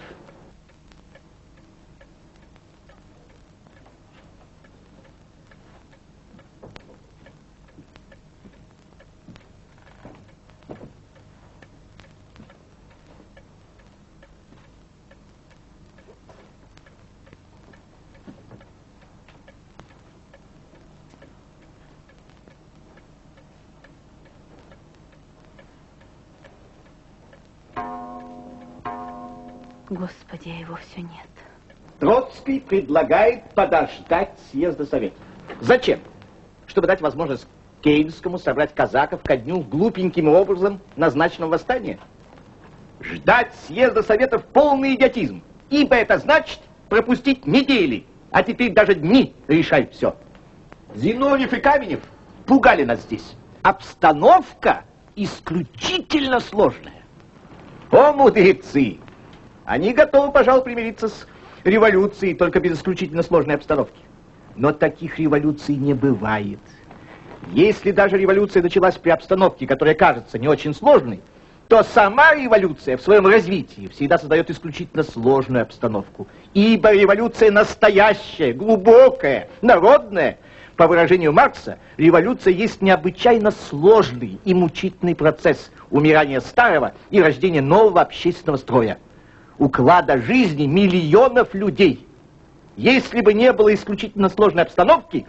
Господи, а его все нет. Троцкий предлагает подождать съезда Советов. Зачем? Чтобы дать возможность Керенскому собрать казаков ко дню глупеньким образом назначенного восстания. Ждать съезда Советов — полный идиотизм, ибо это значит пропустить недели, а теперь даже дни решают все. Зиновьев и Каменев пугали нас здесь. Обстановка исключительно сложная. О, мудрецы! Они готовы, пожалуй, примириться с революцией, только без исключительно сложной обстановки. Но таких революций не бывает. Если даже революция началась при обстановке, которая кажется не очень сложной, то сама революция в своем развитии всегда создает исключительно сложную обстановку. Ибо революция настоящая, глубокая, народная. По выражению Маркса, революция есть необычайно сложный и мучительный процесс умирания старого и рождения нового общественного строя. Уклада жизни миллионов людей. Если бы не было исключительно сложной обстановки,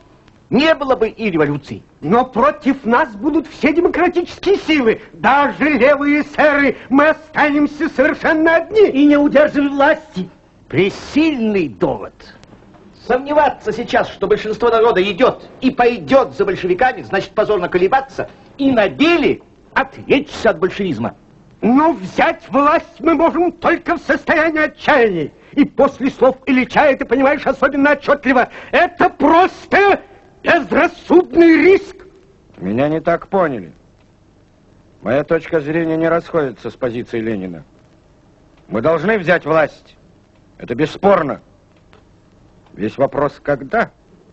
не было бы и революции. Но против нас будут все демократические силы, даже левые эсеры. Мы останемся совершенно одни. И не удержим власти. Пресильный довод. Сомневаться сейчас, что большинство народа идет и пойдет за большевиками, значит позорно колебаться и на деле отречься от большевизма. Но взять власть мы можем только в состоянии отчаяния. И после слов Ильича, это понимаешь особенно отчетливо, это просто безрассудный риск. Меня не так поняли. Моя точка зрения не расходится с позицией Ленина. Мы должны взять власть. Это бесспорно. Весь вопрос когда?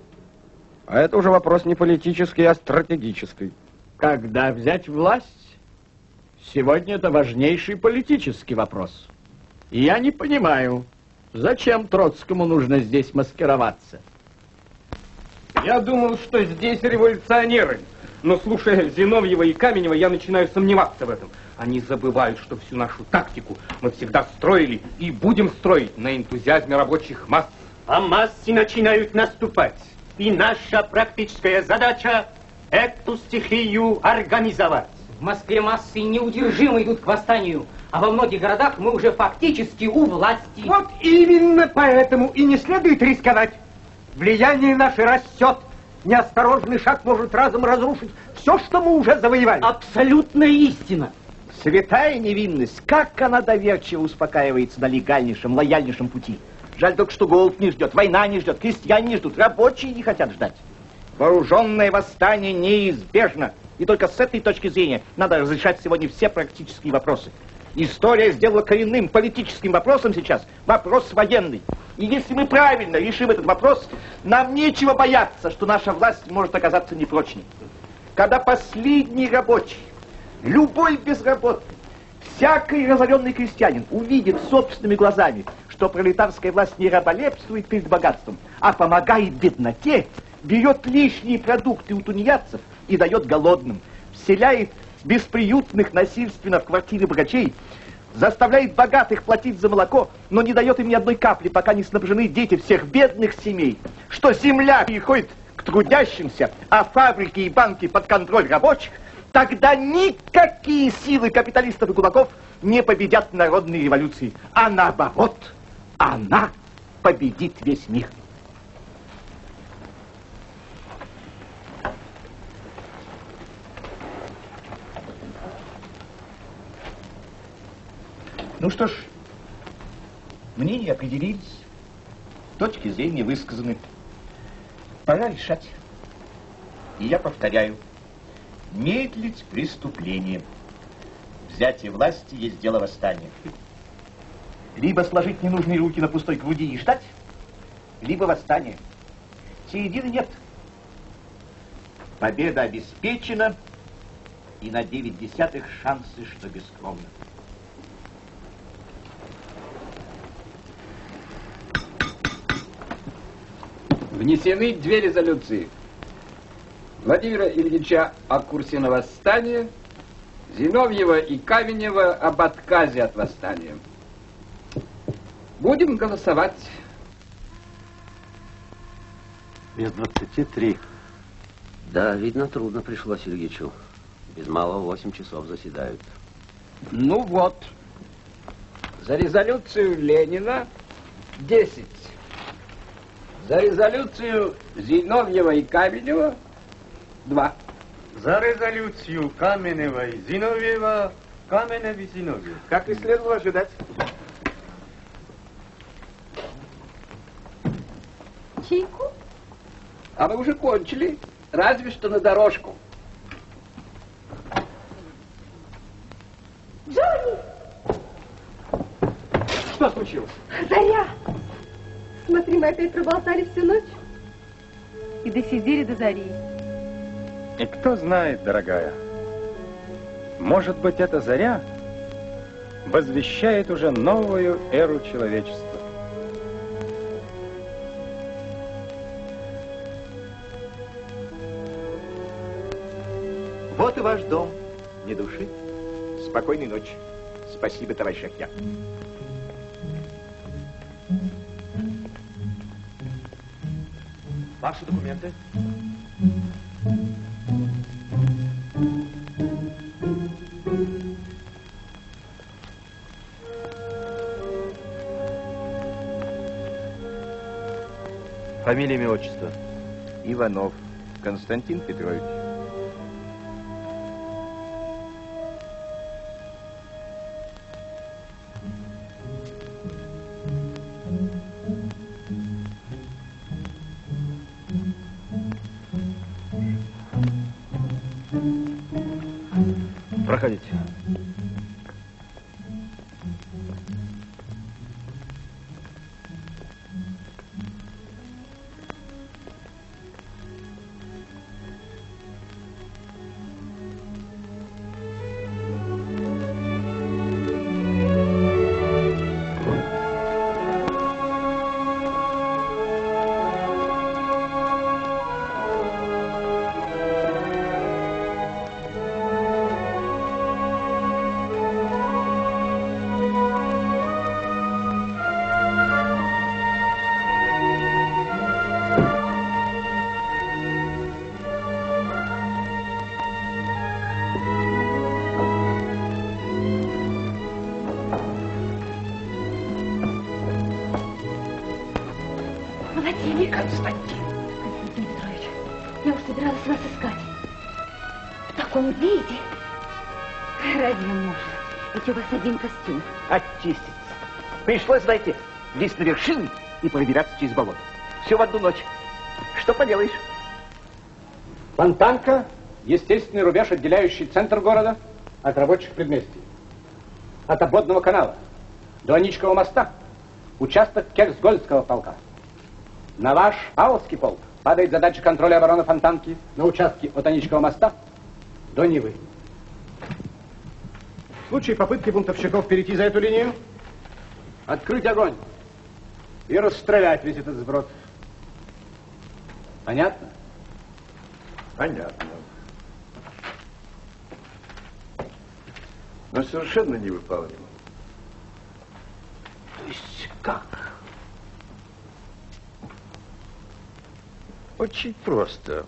А это уже вопрос не политический, а стратегический. Когда взять власть? Сегодня это важнейший политический вопрос. И я не понимаю, зачем Троцкому нужно здесь маскироваться? Я думал, что здесь революционеры. Но, слушая Зиновьева и Каменева, я начинаю сомневаться в этом. Они забывают, что всю нашу тактику мы всегда строили и будем строить на энтузиазме рабочих масс. А массы начинают наступать. И наша практическая задача – эту стихию организовать. В Москве массы неудержимо идут к восстанию, а во многих городах мы уже фактически у власти. Вот именно поэтому и не следует рисковать. Влияние наше растет. Неосторожный шаг может разом разрушить все, что мы уже завоевали. Абсолютная истина. Святая невинность, как она доверчиво успокаивается на легальнейшем, лояльнейшем пути. Жаль только, что голод не ждет, война не ждет, крестьяне не ждут, рабочие не хотят ждать. Вооруженное восстание неизбежно. И только с этой точки зрения надо разрешать сегодня все практические вопросы. История сделала коренным политическим вопросом сейчас вопрос военный. И если мы правильно решим этот вопрос, нам нечего бояться, что наша власть может оказаться непрочной. Когда последний рабочий, любой безработный, всякий разоренный крестьянин увидит собственными глазами, что пролетарская власть не раболепствует перед богатством, а помогает бедноте, берет лишние продукты у тунеядцев и дает голодным, вселяет бесприютных насильственно в квартиры богачей, заставляет богатых платить за молоко, но не дает им ни одной капли, пока не снабжены дети всех бедных семей, что земля переходит к трудящимся, а фабрики и банки под контроль рабочих, тогда никакие силы капиталистов и кулаков не победят народные революции, а наоборот, она победит весь мир. Ну что ж, мнения определились, точки зрения высказаны. Пора решать. И я повторяю, медлить преступление. Взятие власти есть дело восстания. Либо сложить ненужные руки на пустой груди и ждать, либо восстание. Середины нет. Победа обеспечена, и на девять десятых шансы, что бескровно. Внесены две резолюции. Владимира Ильича о курсе на восстание, Зиновьева и Каменева об отказе от восстания. Будем голосовать. Без двадцати три. Да, видно, трудно пришлось Ильичу. Без малого восемь часов заседают. Ну вот. За резолюцию Ленина десять. За резолюцию Зиновьева и Каменева два. За резолюцию Каменева и Зиновьева, Каменев и Зиновьев. Как и следовало ожидать. Чайку? А мы уже кончили, разве что на дорожку. Джонни! Что случилось? Заря! Смотри, мы опять проболтали всю ночь. И досидели до зари. И кто знает, дорогая, может быть, эта заря возвещает уже новую эру человечества. Вот и ваш дом. Ни души. Спокойной ночи. Спасибо, товарищ Ахья. Ваши документы? Фамилия, имя, отчество? Иванов Константин Петрович. Проходите. Владимир Константин. Константин Петрович, я уж собиралась вас искать. В таком виде. Разве можно? Ведь у вас один костюм. Очиститься. Пришлось зайти лезть на вершины и пробираться через болото. Все в одну ночь. Что поделаешь? Фонтанка – естественный рубеж, отделяющий центр города от рабочих предместий. От обводного канала до Аничкова моста – участок Керсгольского полка. На ваш Павловский полк падает задача контроля обороны Фонтанки на участке от Аничкова моста до Нивы. В случае попытки бунтовщиков перейти за эту линию, открыть огонь и расстрелять весь этот сброд. Понятно? Понятно. Но совершенно невыполнимо. То есть как? Очень просто.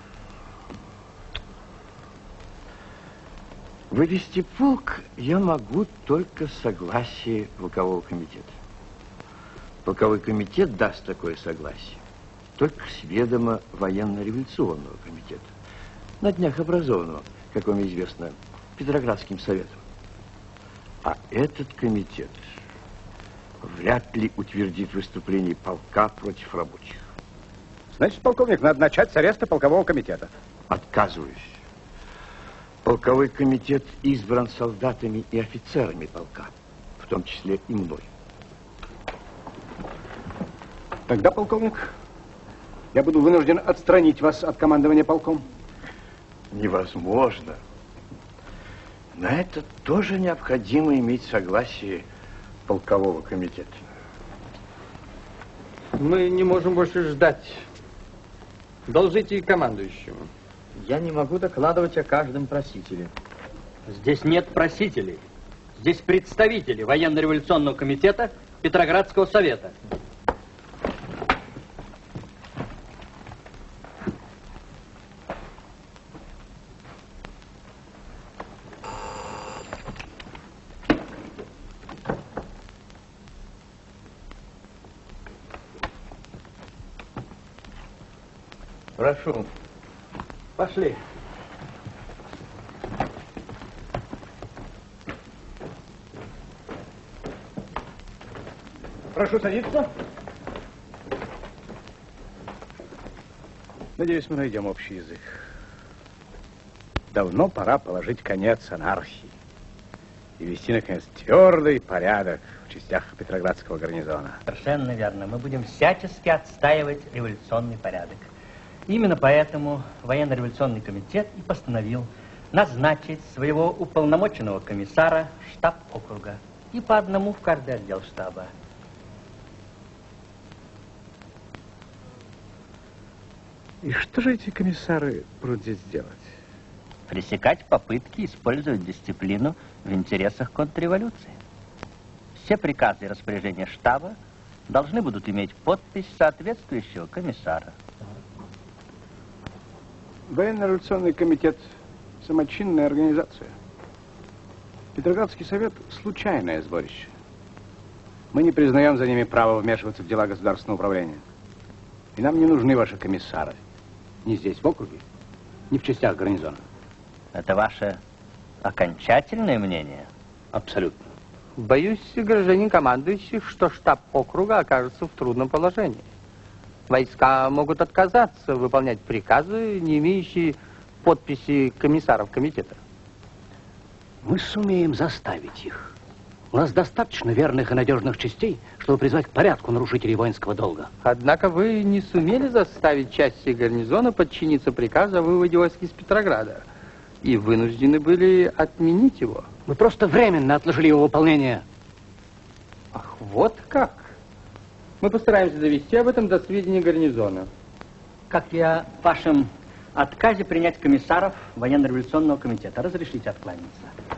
Вывести полк я могу только с согласия полкового комитета. Полковой комитет даст такое согласие только с ведома военно-революционного комитета, на днях образованного, как вам известно, Петроградским советом. А этот комитет вряд ли утвердит выступление полка против рабочих. Значит, полковник, надо начать с ареста полкового комитета. Отказываюсь. Полковой комитет избран солдатами и офицерами полка, в том числе и мной. Тогда, полковник, я буду вынужден отстранить вас от командования полком. Невозможно. На это тоже необходимо иметь согласие полкового комитета. Мы не можем больше ждать. Должите командующему. Я не могу докладывать о каждом просителе. Здесь нет просителей. Здесь представители военно-революционного комитета Петроградского совета. Прошу. Пошли. Прошу садиться. Надеюсь, мы найдем общий язык. Давно пора положить конец анархии и вести, наконец, твердый порядок в частях Петроградского гарнизона. Совершенно верно. Мы будем всячески отстаивать революционный порядок. Именно поэтому военно-революционный комитет и постановил назначить своего уполномоченного комиссара в штаб округа и по одному в каждый отдел штаба. И что же эти комиссары будут здесь делать? Пресекать попытки использовать дисциплину в интересах контрреволюции. Все приказы и распоряжения штаба должны будут иметь подпись соответствующего комиссара. Военно-революционный комитет – самочинная организация. Петроградский совет – случайное сборище. Мы не признаем за ними право вмешиваться в дела государственного управления. И нам не нужны ваши комиссары. Ни здесь, в округе, ни в частях гарнизона. Это ваше окончательное мнение? Абсолютно. Боюсь, гражданин командующий, что штаб округа окажется в трудном положении. Войска могут отказаться выполнять приказы, не имеющие подписи комиссаров комитета. Мы сумеем заставить их. У нас достаточно верных и надежных частей, чтобы призвать к порядку нарушителей воинского долга. Однако вы не сумели заставить части гарнизона подчиниться приказу о выводе войск из Петрограда и вынуждены были отменить его. Мы просто временно отложили его выполнение. Ах, вот как? Мы постараемся довести об этом до сведения гарнизона. Как и о вашем отказе принять комиссаров военно-революционного комитета. Разрешите откланяться.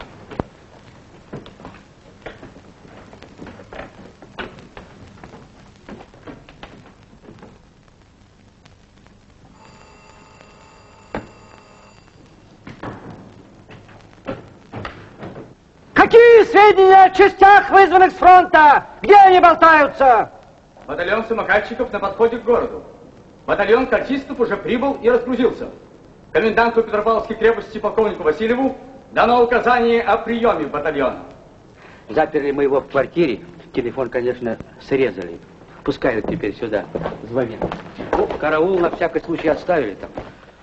Какие сведения о частях, вызванных с фронта? Где они болтаются? Батальон самокатчиков на подходе к городу. Батальон картистов уже прибыл и разгрузился. Коменданту Петропавловской крепости полковнику Васильеву дано указание о приеме батальона. Заперли мы его в квартире. Телефон, конечно, срезали. Пускают теперь сюда. Звонят. Ну, караул на всякий случай оставили там.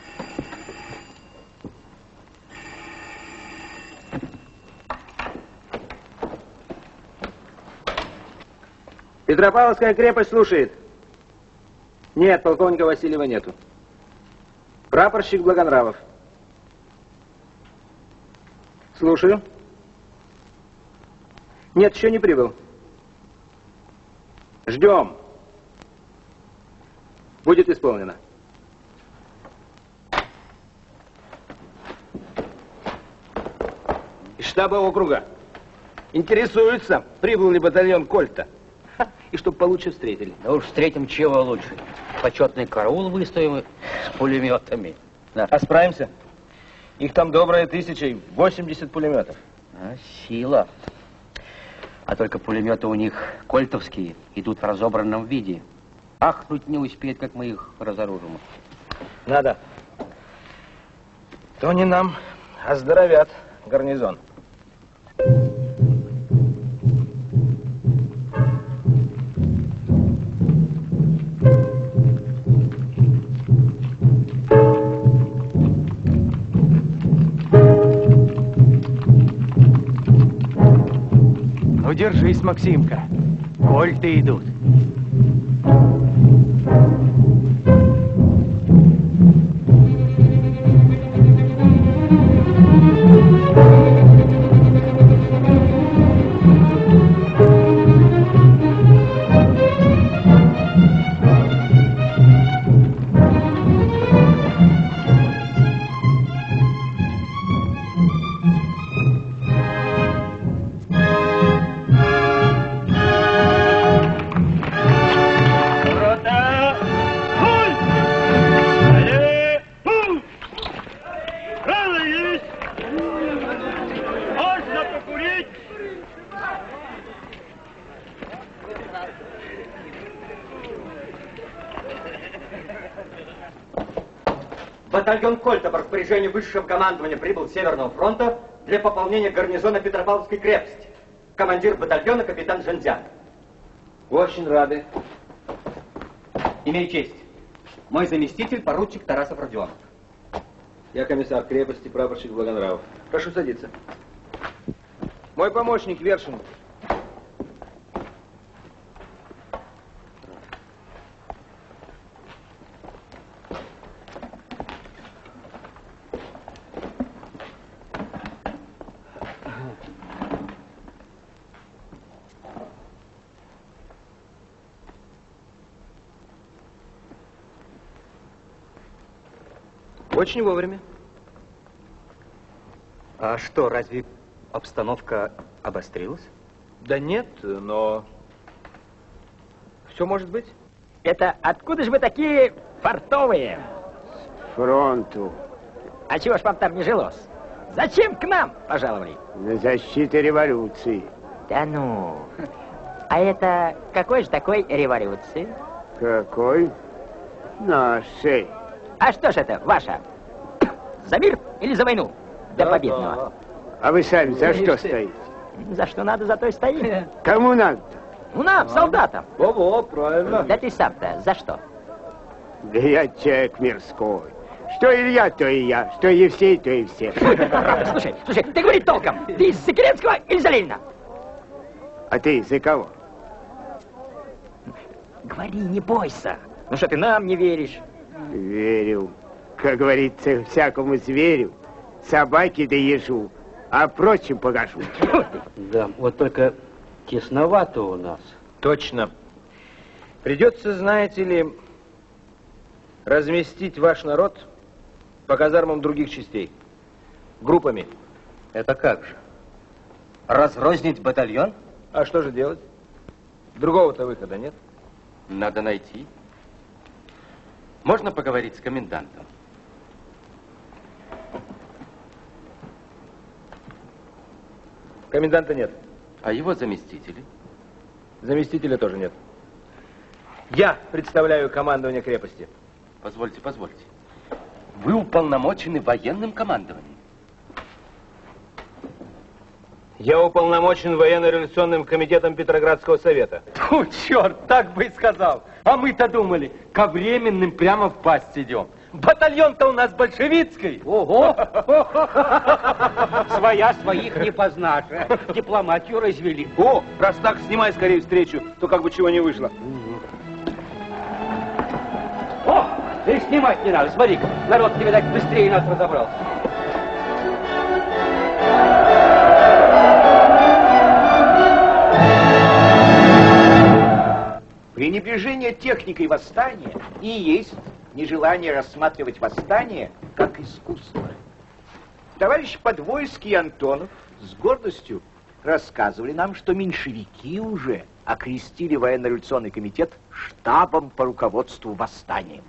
Петропавловская крепость слушает. Нет, полковника Васильева нету. Прапорщик Благонравов. Слушаю. Нет, еще не прибыл. Ждем. Будет исполнено. Из штаба округа. Интересуется, прибыл ли батальон Кольта. И чтоб получше встретили. Да уж встретим чего лучше. Почетный караул выставим с пулеметами. Да. А справимся? Их там добрая тысяча и восемьдесят пулеметов. А, сила. А только пулеметы у них кольтовские, идут в разобранном виде. Ахнуть не успеет, как мы их разоружим. Надо. То не нам оздоровят гарнизон. Ну, держись, Максимка. Кольты идут. Батальон Кольта по распоряжению высшего командования прибыл с Северного фронта для пополнения гарнизона Петропавловской крепости. Командир батальона капитан Жензян. Очень рады. Имею честь. Мой заместитель поручик Тарасов Родионов. Я комиссар крепости, прапорщик Благонравов. Прошу садиться. Мой помощник Вершин. Очень вовремя. А что, разве обстановка обострилась? Да нет, но все может быть. Это откуда же вы такие фартовые? фронту. А чего ж вам там не жилось? Зачем к нам пожаловали? На защиту революции. Да ну. А это какой же такой революции? Какой? Нашей. А что ж это ваша? За мир или за войну? До Да, победного. да. А вы сами за что стоите? За что надо, за то и стоим. Кому надо? Ну, нам, солдатам. Во-во, правильно. Да ты сам-то за что? Да я человек мирской. Что Илья, то и я. Что Евсей, то и все. Слушай, слушай, ты говори толком. Ты из-за Керенского или за Ленина? А ты из-за кого? Говори, не бойся. Ну что, ты нам не веришь? Верю. Как говорится, всякому зверю, собаке да ежу, а прочим погожу. Да, вот только тесновато у нас. Точно. Придется, знаете ли, разместить ваш народ по казармам других частей. Группами. Это как же? Разрознить батальон? А что же делать? Другого-то выхода нет. Надо найти. Можно поговорить с комендантом? Коменданта нет. А его заместители? Заместителя тоже нет. Я представляю командование крепости. Позвольте, позвольте. Вы уполномочены военным командованием? Я уполномочен военно-революционным комитетом Петроградского совета. Фу, черт, так бы и сказал. А мы-то думали, ко временным прямо в пасть идем. Батальон-то у нас большевицкий. Ого! Своя своих не познашь. Дипломатию развели. О, раз так, снимай скорее встречу, то как бы чего не вышло. О, ты снимать не надо, смотри-ка. Народ, тебе так быстрее нас разобрался. Пренебрежение техникой восстания и есть нежелание рассматривать восстание как искусство. Товарищ Подвойский и Антонов с гордостью рассказывали нам, что меньшевики уже окрестили военно-революционный комитет штабом по руководству восстанием.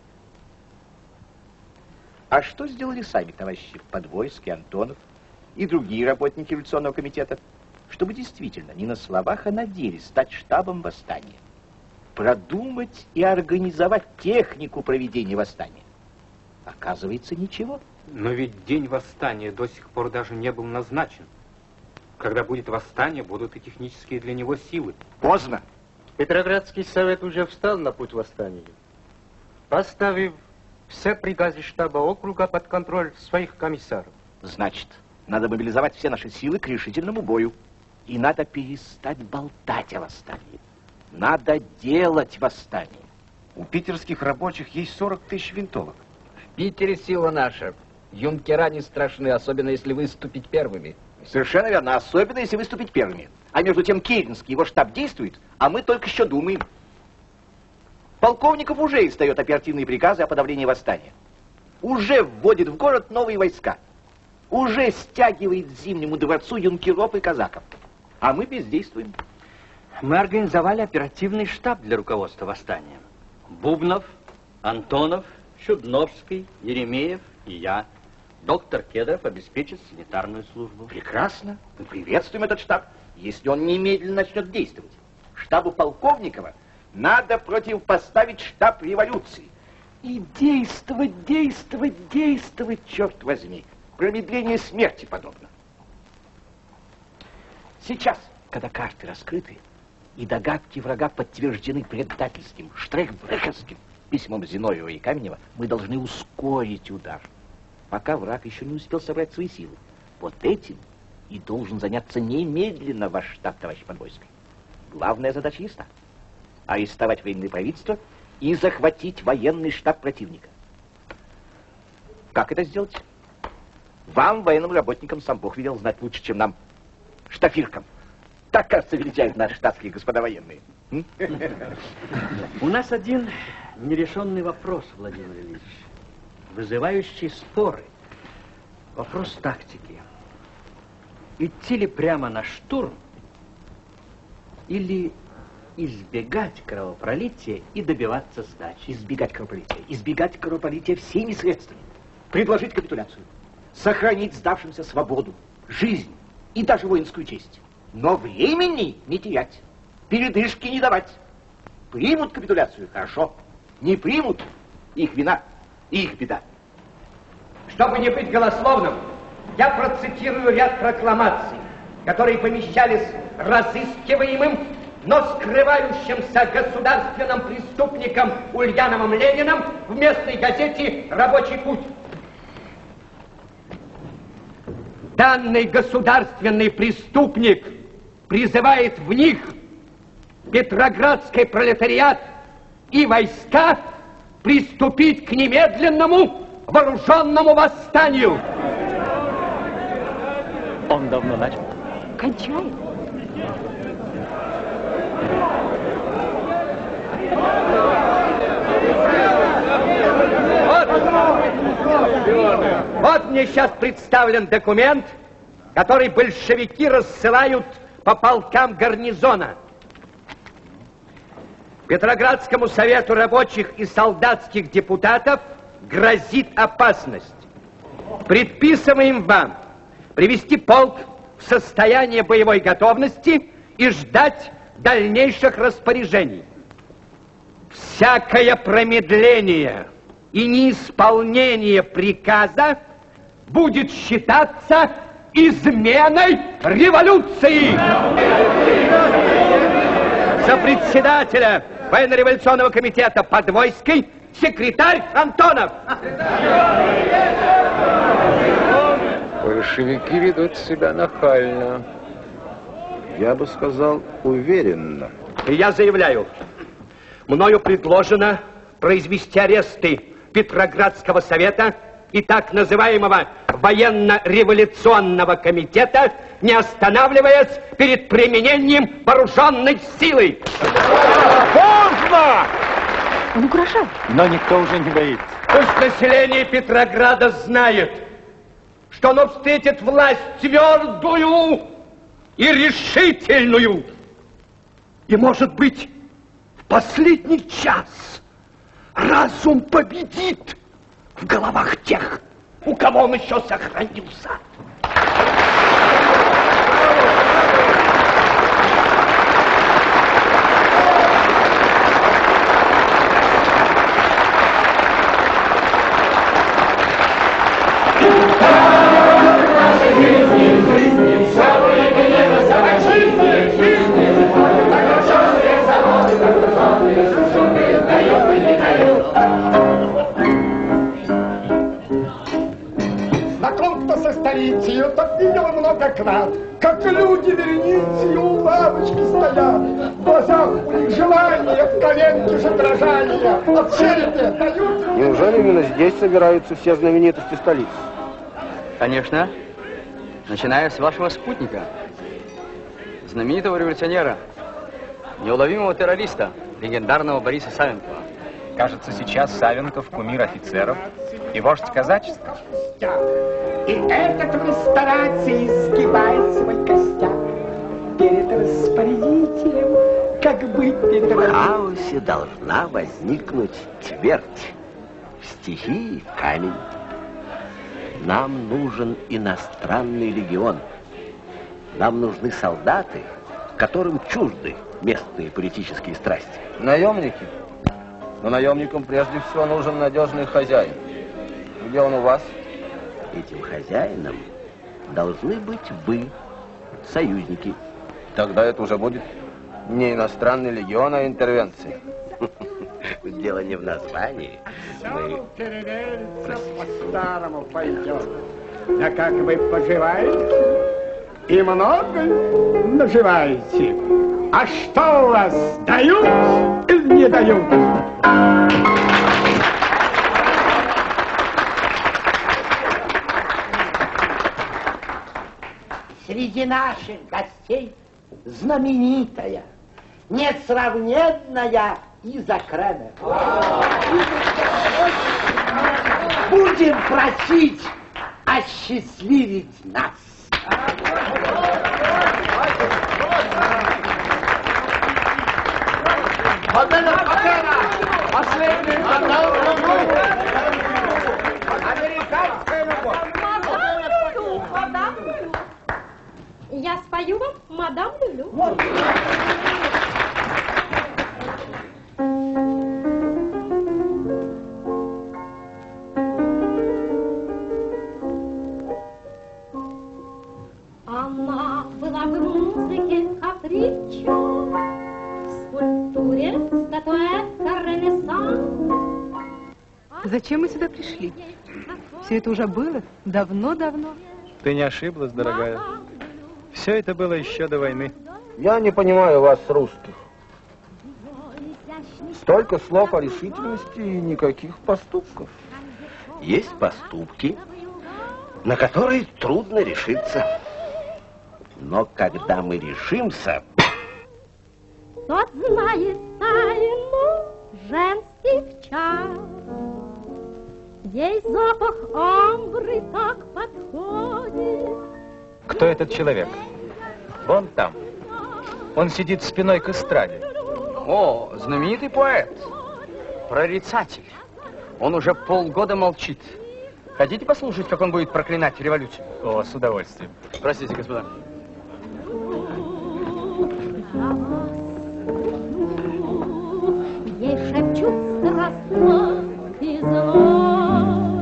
А что сделали сами товарищи Подвойский, Антонов и другие работники революционного комитета, чтобы действительно не на словах, а на деле стать штабом восстания? Продумать и организовать технику проведения восстания. Оказывается, ничего. Но ведь день восстания до сих пор даже не был назначен. Когда будет восстание, будут и технические для него силы. Поздно. Петроградский совет уже встал на путь восстания, поставив все приказы штаба округа под контроль своих комиссаров. Значит, надо мобилизовать все наши силы к решительному бою. И надо перестать болтать о восстании. Надо делать восстание. У питерских рабочих есть сорок тысяч винтовок. В Питере сила наша. Юнкера не страшны, особенно если выступить первыми. Совершенно верно, особенно если выступить первыми. А между тем Керенский, его штаб действует, а мы только еще думаем. Полковников уже издает оперативные приказы о подавлении восстания. Уже вводит в город новые войска. Уже стягивает к Зимнему дворцу юнкеров и казаков. А мы бездействуем. Мы организовали оперативный штаб для руководства восстанием. Бубнов, Антонов, Чудновский, Еремеев и я. Доктор Кедров обеспечит санитарную службу. Прекрасно. Мы приветствуем этот штаб, если он немедленно начнет действовать. Штабу Полковникова надо противопоставить штаб революции. И действовать, действовать, действовать, черт возьми. Промедление смерти подобно. Сейчас, когда карты раскрыты, и догадки врага подтверждены предательским, штрейхбрехерским письмом Зиновьева и Каменева, мы должны ускорить удар, пока враг еще не успел собрать свои силы. Вот этим и должен заняться немедленно ваш штаб, товарищ Подвойский. Главная задача ясна. Арестовать военное правительство и захватить военный штаб противника. Как это сделать? Вам, военным работникам, сам Бог велел знать лучше, чем нам, штафиркам. Так, кажется, величают наши штатские господа военные. У нас один нерешенный вопрос, Владимир Ильич, вызывающий споры. Вопрос тактики. Идти ли прямо на штурм или избегать кровопролития и добиваться сдачи? Избегать кровопролития. Избегать кровопролития всеми средствами. предложить капитуляцию, сохранить сдавшимся свободу, жизнь и даже воинскую честь. Но времени не терять, передышки не давать. Примут капитуляцию — хорошо. Не примут — их вина и их беда. Чтобы не быть голословным, я процитирую ряд прокламаций, которые помещались разыскиваемым, но скрывающимся государственным преступником Ульяновым Лениным в местной газете «Рабочий путь». Данный государственный преступник призывает в них петроградский пролетариат и войска приступить к немедленному вооруженному восстанию. Он давно начал. Кончает. Вот, вот мне сейчас представлен документ, который большевики рассылают по полкам гарнизона. Петроградскому совету рабочих и солдатских депутатов грозит опасность. Предписываем вам привести полк в состояние боевой готовности и ждать дальнейших распоряжений. Всякое промедление и неисполнение приказа будет считаться изменой революции. За председателя военно-революционного комитета Подвойской секретарь Антонов. Большевики ведут себя нахально. Я бы сказал, уверенно. И я заявляю, мною предложено произвести аресты Петроградского совета и так называемого военно-революционного комитета, не останавливаясь перед применением вооруженной силы. Поздно! Он угрожает. Но никто уже не боится. Пусть население Петрограда знает, что оно встретит власть твердую и решительную. И, может быть, в последний час разум победит в головах тех, у кого он еще сохранился. Знаком-то со столицей, так видел много крат, как люди вереницей у лавочки стоят. В глазах у них желание, в коленке же дрожание. От черепа дают... Неужели именно здесь собираются все знаменитости столицы? Конечно. Начиная с вашего спутника, знаменитого революционера, неуловимого террориста, легендарного Бориса Савенкова. Кажется, сейчас Савенков кумир офицеров и вождь казачества. И этот в ресторации сгибает свой костяк перед распорядителем, как быть Петр. В хаосе должна возникнуть твердь, в стихии камень. Нам нужен иностранный легион. Нам нужны солдаты, которым чужды местные политические страсти. Наемники? Но наемникам прежде всего нужен надежный хозяин. Где он у вас? Этим хозяином должны быть вы, союзники. Тогда это уже будет не иностранный легион, а интервенция. Дело не в названии. Мы... По-старому пойдет. А как вы поживаете? И много наживаете? А что у вас, дают или не дают? Среди наших гостей знаменитая, несравненная Иза Кремер. Будем просить осчастливить нас. Вот это патена! Последний! Американская любовь. Мадам Люлю, мадам Люлю. Я спою вам мадам Люлю. Она была в музыке капричо, в скульптуре статуэтка Ренессанс. Зачем мы сюда пришли? Все это уже было давно-давно. Ты не ошиблась, дорогая. Все это было еще до войны. Я не понимаю вас, русских. Столько слов о решительности и никаких поступков. Есть поступки, на которые трудно решиться. Но когда мы решимся... Тот знает тайну женских чар. Ей запах амбры так подходит. Кто этот человек? Вон там. Он сидит спиной к эстраде. О, знаменитый поэт, прорицатель. Он уже полгода молчит. Хотите послушать, как он будет проклинать революцию? О, с удовольствием. Простите, господа. Ей шепчут страстно и зло.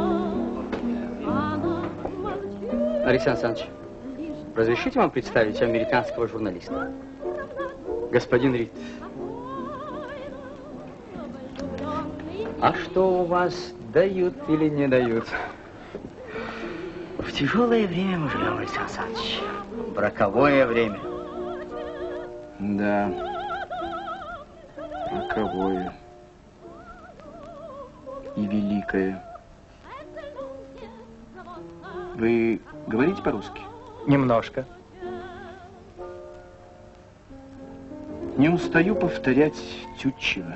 Александр Александрович, разрешите вам представить американского журналиста? Господин Рид. А что у вас дают или не дают? В тяжелое время мы живем, Александр Александрович. Браковое время. Да. Роковое. И великое. Вы говорите по-русски? Немножко. Не устаю повторять Тютчева.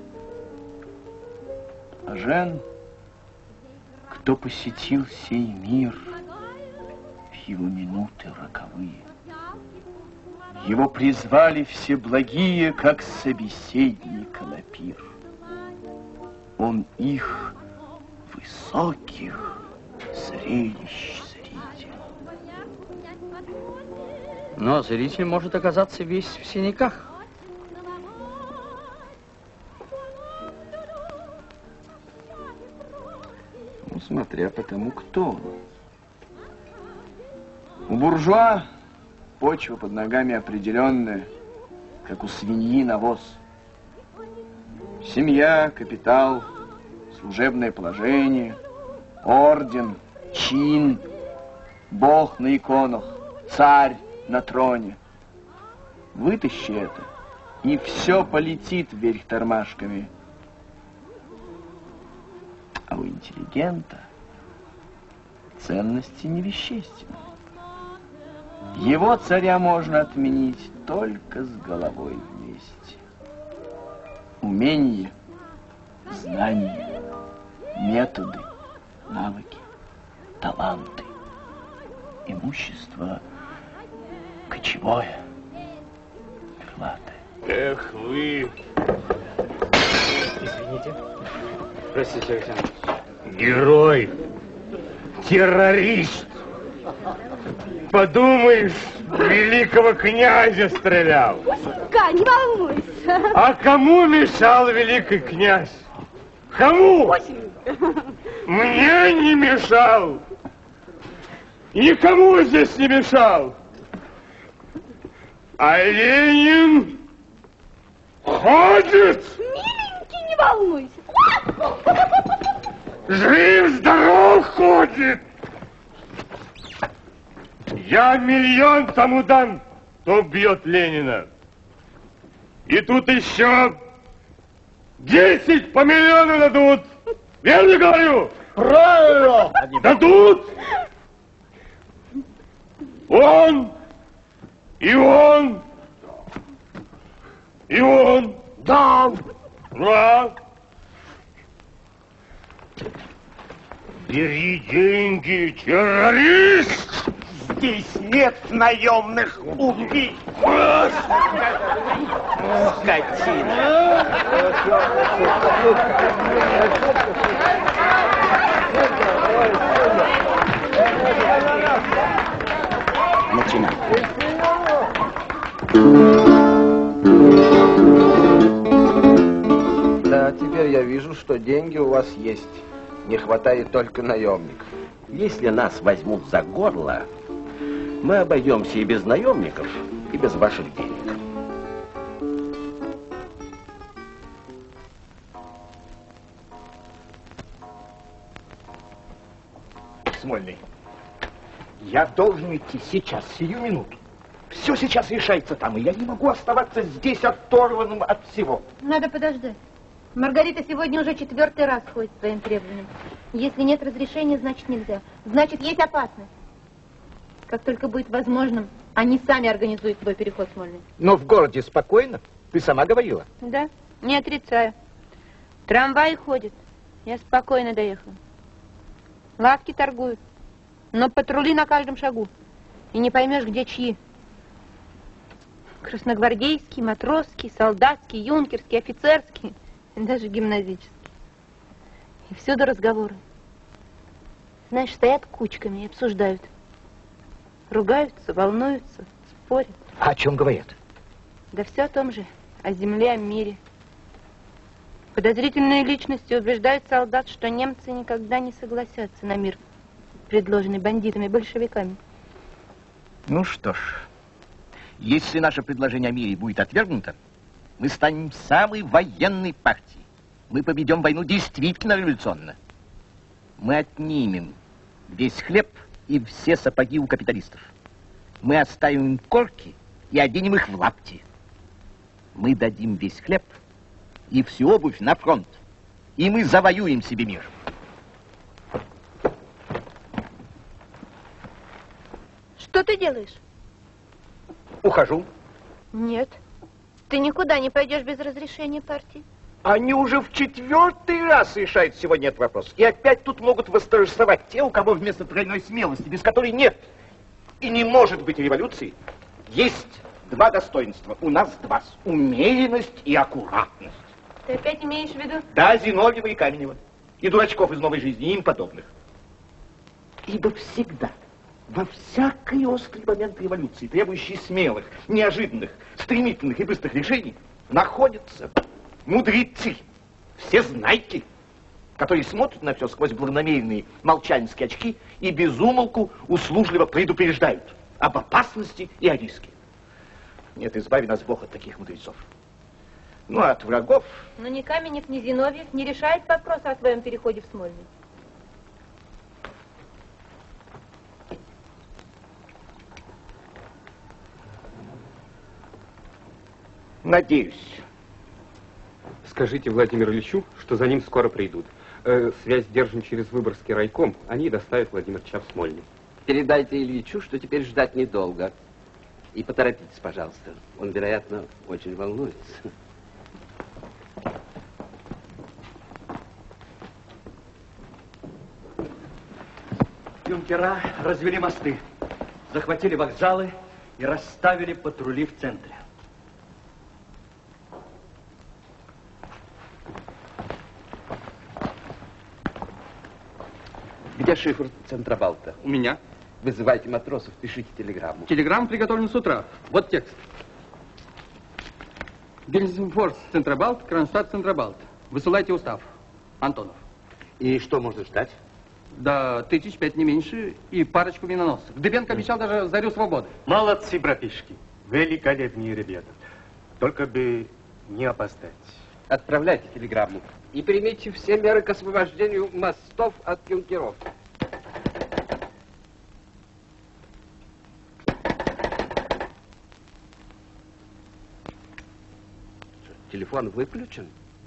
А Жен, кто посетил сей мир в его минуты роковые, его призвали все благие, как собеседника на пир. Он их высоких зрелищ зритель. Но зритель может оказаться весь в синяках. Ну, смотря по тому, кто он. У буржуа почва под ногами определенная, как у свиньи навоз. Семья, капитал, служебное положение, орден, чин, бог на иконах, царь на троне. Вытащи это, и все полетит вверх тормашками. А у интеллигента ценности невещественны. Его царя можно отменить только с головой вместе. Умение, знания, методы, навыки, таланты, имущество кочевое, крылатое. Эх вы! Извините. Простите, Александр. Герой! Террорист! Подумаешь, великого князя стрелял. Пусть-ка, не волнуйся. А кому мешал великий князь? Кому? Мне не мешал. Никому здесь не мешал. А Ленин ходит. Миленький, не волнуйся. Жив-здоров ходит. Я миллион тому дам, кто бьет Ленина. И тут еще десять по миллиону дадут. Верно говорю? Правильно. Дадут. Он, и он, и он. Да. Да. Бери деньги, террорист! Здесь нет наемных убийц. Скотина. Да, теперь я вижу, что деньги у вас есть. Не хватает только наемников. Если нас возьмут за горло, мы обойдемся и без наемников, и без ваших денег. Смольный, я должен идти сейчас, сию минуту. Все сейчас решается там, и я не могу оставаться здесь оторванным от всего. Надо подождать. Маргарита сегодня уже четвертый раз ходит с своим требованием. Если нет разрешения, значит нельзя. Значит, есть опасность. Как только будет возможным, они сами организуют твой переход, Смольный. Но в городе спокойно, ты сама говорила. Да, не отрицаю. Трамвай ходит. Я спокойно доехала. Лавки торгуют. Но патрули на каждом шагу. И не поймешь, где чьи. Красногвардейский, матросский, солдатский, юнкерский, офицерский. И даже гимназический. И всюду разговоры. Знаешь, стоят кучками и обсуждают. Ругаются, волнуются, спорят. А о чем говорят? Да все о том же. О земле, о мире. Подозрительные личности убеждают солдат, что немцы никогда не согласятся на мир, предложенный бандитами-большевиками. Ну что ж, если наше предложение о мире будет отвергнуто, мы станем самой военной партией. Мы победим войну действительно революционно. Мы отнимем весь хлеб и все сапоги у капиталистов. Мы оставим им корки и оденем их в лапти. Мы дадим весь хлеб и всю обувь на фронт. И мы завоюем себе мир. Что ты делаешь? Ухожу. Нет. Ты никуда не пойдешь без разрешения партии. Они уже в четвертый раз решают сегодня этот вопрос. И опять тут могут восторжествовать те, у кого вместо тройной смелости, без которой нет и не может быть революции, есть два достоинства. У нас два. Умеренность и аккуратность. Ты опять имеешь в виду? Да, Зиновьева и Каменева. И дурачков из «Новой жизни», и им подобных. Ибо всегда, во всякий острый момент революции, требующий смелых, неожиданных, стремительных и быстрых решений, находятся мудрецы, всезнайки, которые смотрят на все сквозь благонамеренные молчальские очки и без умолку услужливо предупреждают об опасности и о риске. Нет, избави нас Бог от таких мудрецов. Ну, а от врагов... Но ни Каменев, ни Зиновьев не решает вопрос о твоем переходе в Смольный. Надеюсь. Скажите Владимиру Ильичу, что за ним скоро придут. Э, связь держим через Выборгский райком. Они доставят Владимира Ильича в Смольный. Передайте Ильичу, что теперь ждать недолго. И поторопитесь, пожалуйста. Он, вероятно, очень волнуется. Юнкера развели мосты, захватили вокзалы и расставили патрули в центре. Где шифр Центробалта? У меня. Вызывайте матросов, пишите телеграмму. Телеграмма приготовлена с утра. Вот текст. Гельсинфорс Центробалт, Кронштадт Центробалт. Высылайте устав. Антонов. И что можно ждать? Да, тысяч пять не меньше и парочку миноносцев. Дыбенко обещал даже зарю свободы. Молодцы, братишки. Великолепные ребята. Только бы не опоздать. Отправляйте телеграмму. И примите все меры к освобождению мостов от юнкеров. Телефон выключен?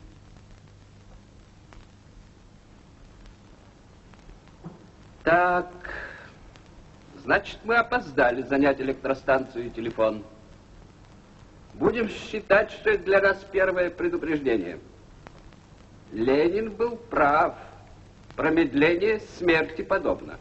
Так, значит, мы опоздали занять электростанцию и телефон. Будем считать, что это для нас первое предупреждение. Ленин был прав. Промедление смерти подобно.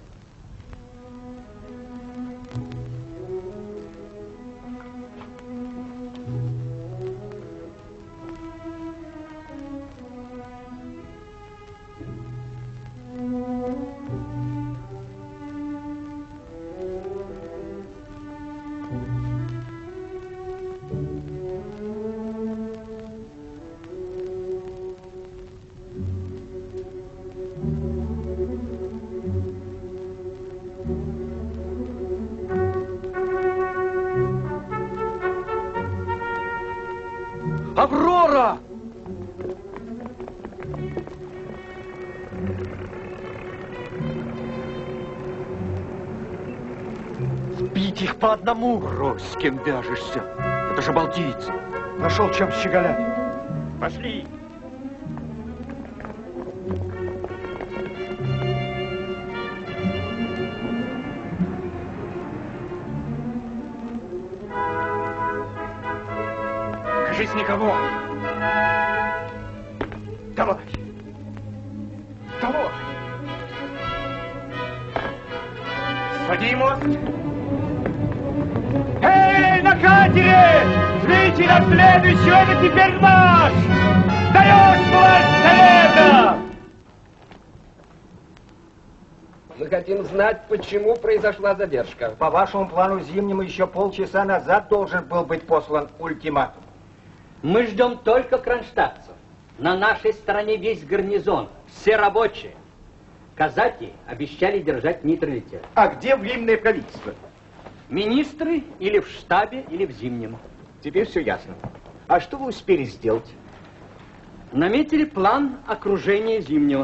Разбить их по одному. Брось, с кем вяжешься? Это же балтийцы. Нашел чем щеголять. Пошли. Кажись, никого. Давай. Давай. Своди мост. Эй, на катере! Жмите на следующего, это теперь наш! Даешь власть совета! Мы хотим знать, почему произошла задержка. По вашему плану Зимнему еще полчаса назад должен был быть послан ультиматум. Мы ждем только кронштадтцев. На нашей стороне весь гарнизон, все рабочие. Казаки обещали держать нейтралитет. А где временное правительство? Министры или в штабе, или в Зимнем. Теперь все ясно. А что вы успели сделать? Наметили план окружения Зимнего.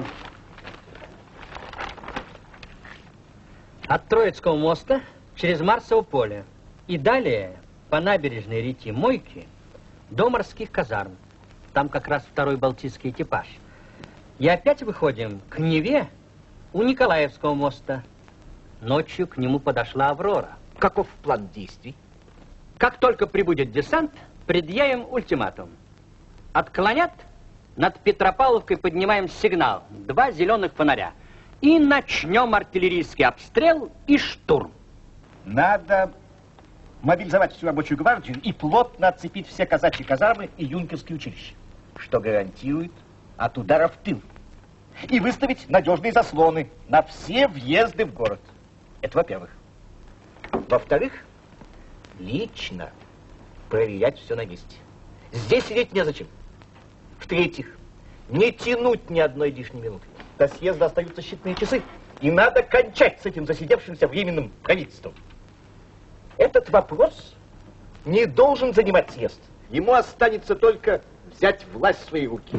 От Троицкого моста через Марсово поле и далее по набережной реки Мойки до морских казарм. Там как раз второй балтийский экипаж. И опять выходим к Неве у Николаевского моста. Ночью к нему подошла Аврора. Каков план действий? Как только прибудет десант, предъявим ультиматум. Отклонят, над Петропавловкой поднимаем сигнал. Два зеленых фонаря. И начнем артиллерийский обстрел и штурм. Надо мобилизовать всю рабочую гвардию и плотно оцепить все казачьи казармы и юнкерские училища, что гарантирует от удара в тыл. И выставить надежные заслоны на все въезды в город. Это во-первых. Во-вторых, лично проверять все на месте. Здесь сидеть незачем. В-третьих, не тянуть ни одной лишней минуты. До съезда остаются считанные часы. И надо кончать с этим засидевшимся временным правительством. Этот вопрос не должен занимать съезд. Ему останется только взять власть в свои руки.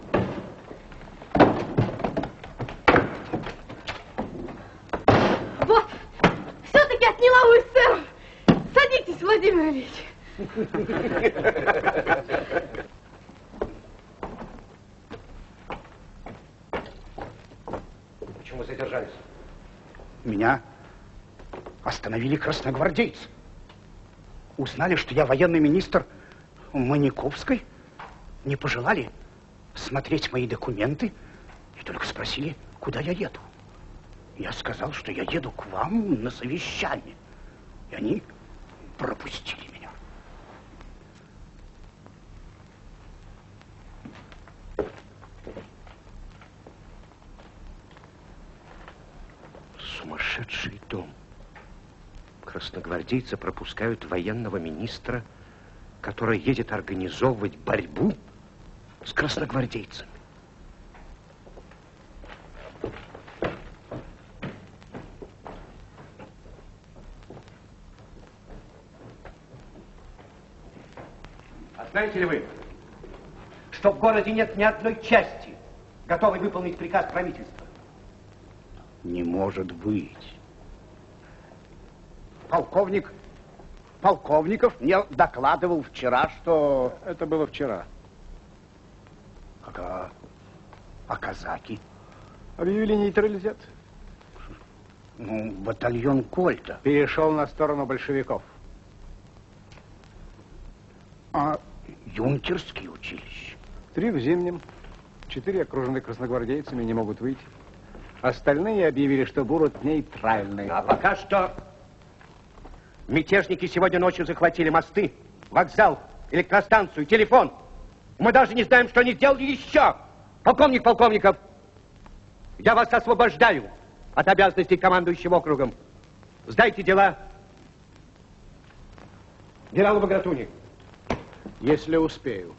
Вот, все-таки отняла у эсеров. Садитесь, Владимир Ильич. Почему задержались? Меня остановили красногвардейцы. Узнали, что я военный министр Маниковской. Не пожелали смотреть мои документы и только спросили, куда я еду. Я сказал, что я еду к вам на совещание. И они пропустили меня. Сумасшедший дом. Красногвардейцы пропускают военного министра, который едет организовывать борьбу с красногвардейцами. А знаете ли вы, что в городе нет ни одной части, готовой выполнить приказ правительства? Не может быть. Полковник Полковников мне докладывал вчера, что... Это было вчера. А, а казаки? Объявили нейтралитет. Ну, батальон Кольта. Перешел на сторону большевиков. А юнкерские училища? Три в Зимнем. Четыре окружены красногвардейцами, не могут выйти. Остальные объявили, что будут нейтральны. А пока что мятежники сегодня ночью захватили мосты, вокзал, электростанцию, телефон. Мы даже не знаем, что они сделали еще. Полковник Полковников, я вас освобождаю от обязанностей командующего округом. Сдайте дела генералу Багратуни. Если успею.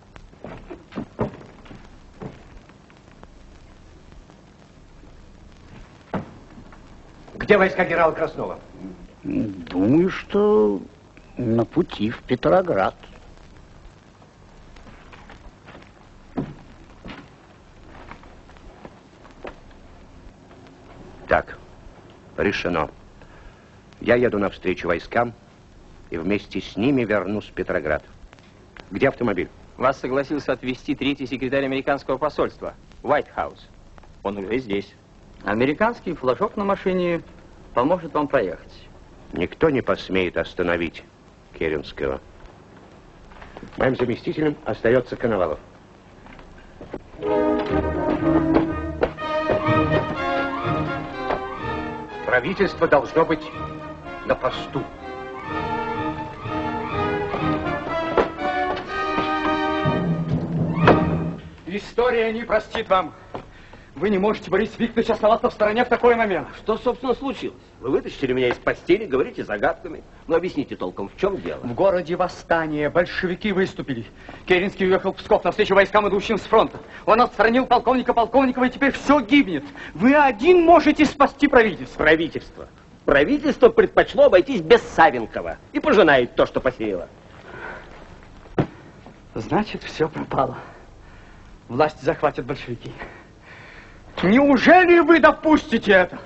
Где войска генерала Краснова? Думаю, что на пути в Петроград. Так, решено. Я еду навстречу войскам и вместе с ними вернусь в Петроград. Где автомобиль? Вас согласился отвезти третий секретарь американского посольства, Уайтхаус. Он уже здесь. Американский флажок на машине поможет вам проехать. Никто не посмеет остановить Керенского. Моим заместителем остается Коновалов. Правительство должно быть на посту. История не простит вам. Вы не можете, Борис Викторович, оставаться в стороне в такой момент. Что, собственно, случилось? Вы вытащили меня из постели, говорите загадками. Ну, объясните толком, в чем дело? В городе восстание. Большевики выступили. Керенский уехал в Псков навстречу войскам, идущим с фронта. Он отстранил полковника Полковникова, и теперь все гибнет. Вы один можете спасти правительство. Правительство? Правительство предпочло обойтись без Савенкова и пожинает то, что посеяло. Значит, все пропало. Власть захватят большевики. Неужели вы допустите это?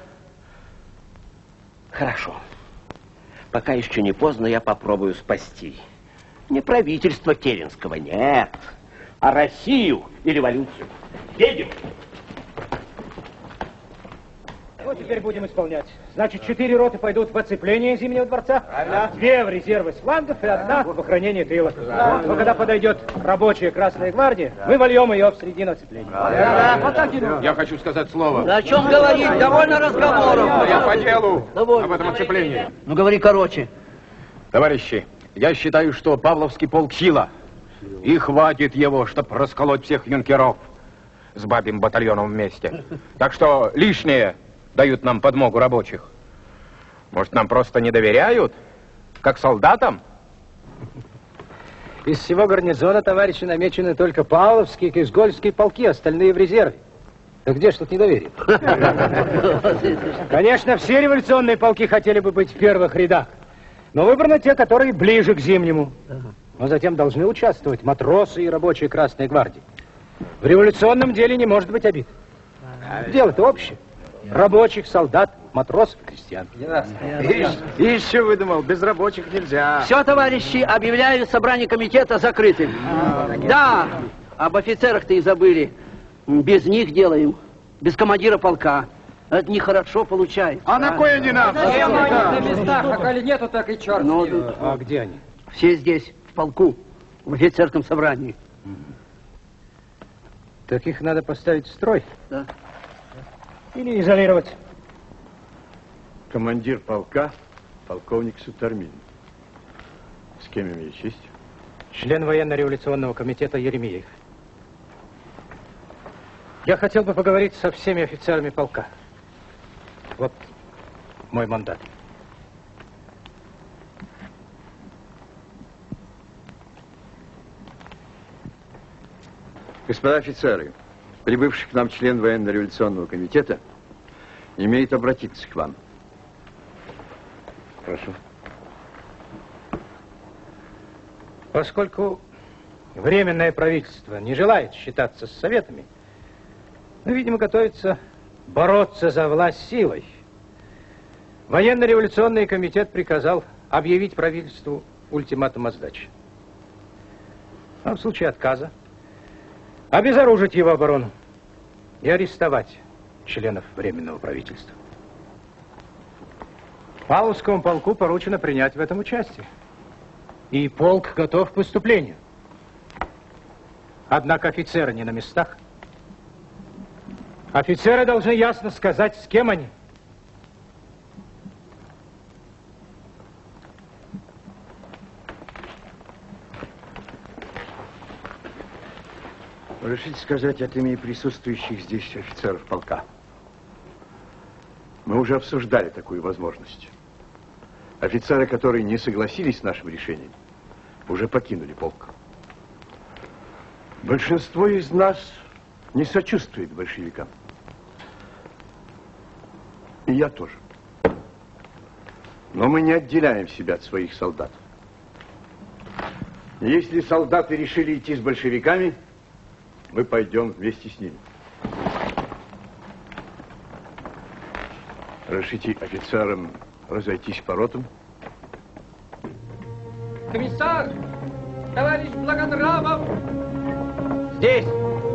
Хорошо. Пока еще не поздно, я попробую спасти. Не правительство Керенского, нет, а Россию и революцию. Едем! Вот теперь будем исполнять. Значит, четыре роты пойдут в оцепление Зимнего дворца, правильно. Две в резервы с флангов и одна в охранение тыла. Да. Но когда подойдет рабочая Красная гвардия, мы вольем ее в середину оцепления. Да. Вот так и я хочу сказать слово. Да о чем говорить? Довольно разговоров. Да я по делу Довольно. об этом оцеплении. Ну, говори короче. Товарищи, я считаю, что Павловский полк сила. И хватит его, чтобы расколоть всех юнкеров с бабьим батальоном вместе. Так что лишнее дают нам подмогу рабочих. Может, нам просто не доверяют, как солдатам? Из всего гарнизона, товарищи, намечены только Павловские и Кизгольские полки, остальные в резерве. Так где ж тут недоверие? Конечно, все революционные полки хотели бы быть в первых рядах, но выбраны те, которые ближе к Зимнему. Но затем должны участвовать матросы и рабочие Красной гвардии. В революционном деле не может быть обид. Дело-то общее. Рабочих, солдат, матросов, крестьян. И еще выдумал, без рабочих нельзя. Все, товарищи, объявляю собрание комитета закрытым. Да, об офицерах-то и забыли. Без них делаем, без командира полка. Это нехорошо получается. А, а на кое они нам? Все на местах, а коли нету, так и черт. Ну, а где они? Все здесь, в полку, в офицерском собрании. Так их надо поставить в строй? Да. Или изолировать? Командир полка, полковник Сутармин. С кем имею честь? Член военно-революционного комитета Еремеев. Я хотел бы поговорить со всеми офицерами полка. Вот мой мандат. Господа офицеры, прибывший к нам член военно-революционного комитета имеет обратиться к вам. Прошу. Поскольку Временное правительство не желает считаться с советами, но, видимо, готовится бороться за власть силой, военно-революционный комитет приказал объявить правительству ультиматум о сдаче. А в случае отказа обезоружить его оборону и арестовать членов Временного правительства. Павловскому полку поручено принять в этом участие. И полк готов к выступлению. Однако офицеры не на местах. Офицеры должны ясно сказать, с кем они. Разрешите сказать от имени присутствующих здесь офицеров полка. Мы уже обсуждали такую возможность. Офицеры, которые не согласились с нашим решением, уже покинули полк. Большинство из нас не сочувствует большевикам. И я тоже. Но мы не отделяем себя от своих солдат. Если солдаты решили идти с большевиками, мы пойдем вместе с ними. Разрешите офицерам разойтись по ротам. Комиссар! Товарищ Благонравов! Здесь!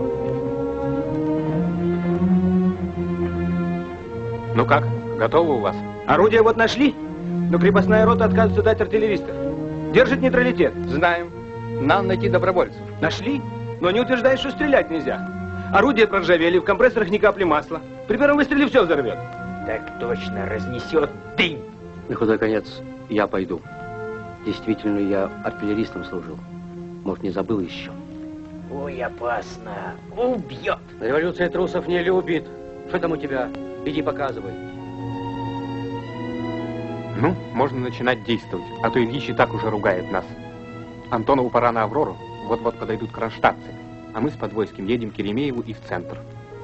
Ну как, готово у вас? Орудия вот нашли, но крепостная рота отказывается дать артиллеристов. Держит нейтралитет. Знаем. Нам найти добровольцев. Нашли, но они утверждают, что стрелять нельзя. Орудия проржавели, в компрессорах ни капли масла. При первом выстреле все взорвет. Так точно, разнесет дым. На худой конец я пойду. Действительно, я артиллеристом служил. Может, не забыл еще. Ой, опасно. Убьет. Революция трусов не любит. Что там у тебя? Иди показывай. Ну, можно начинать действовать, а то Ильич и так уже ругает нас. Антонову пора на Аврору, вот-вот подойдут кронштадтцы, а мы с Подвойским едем к Еремееву и в центр.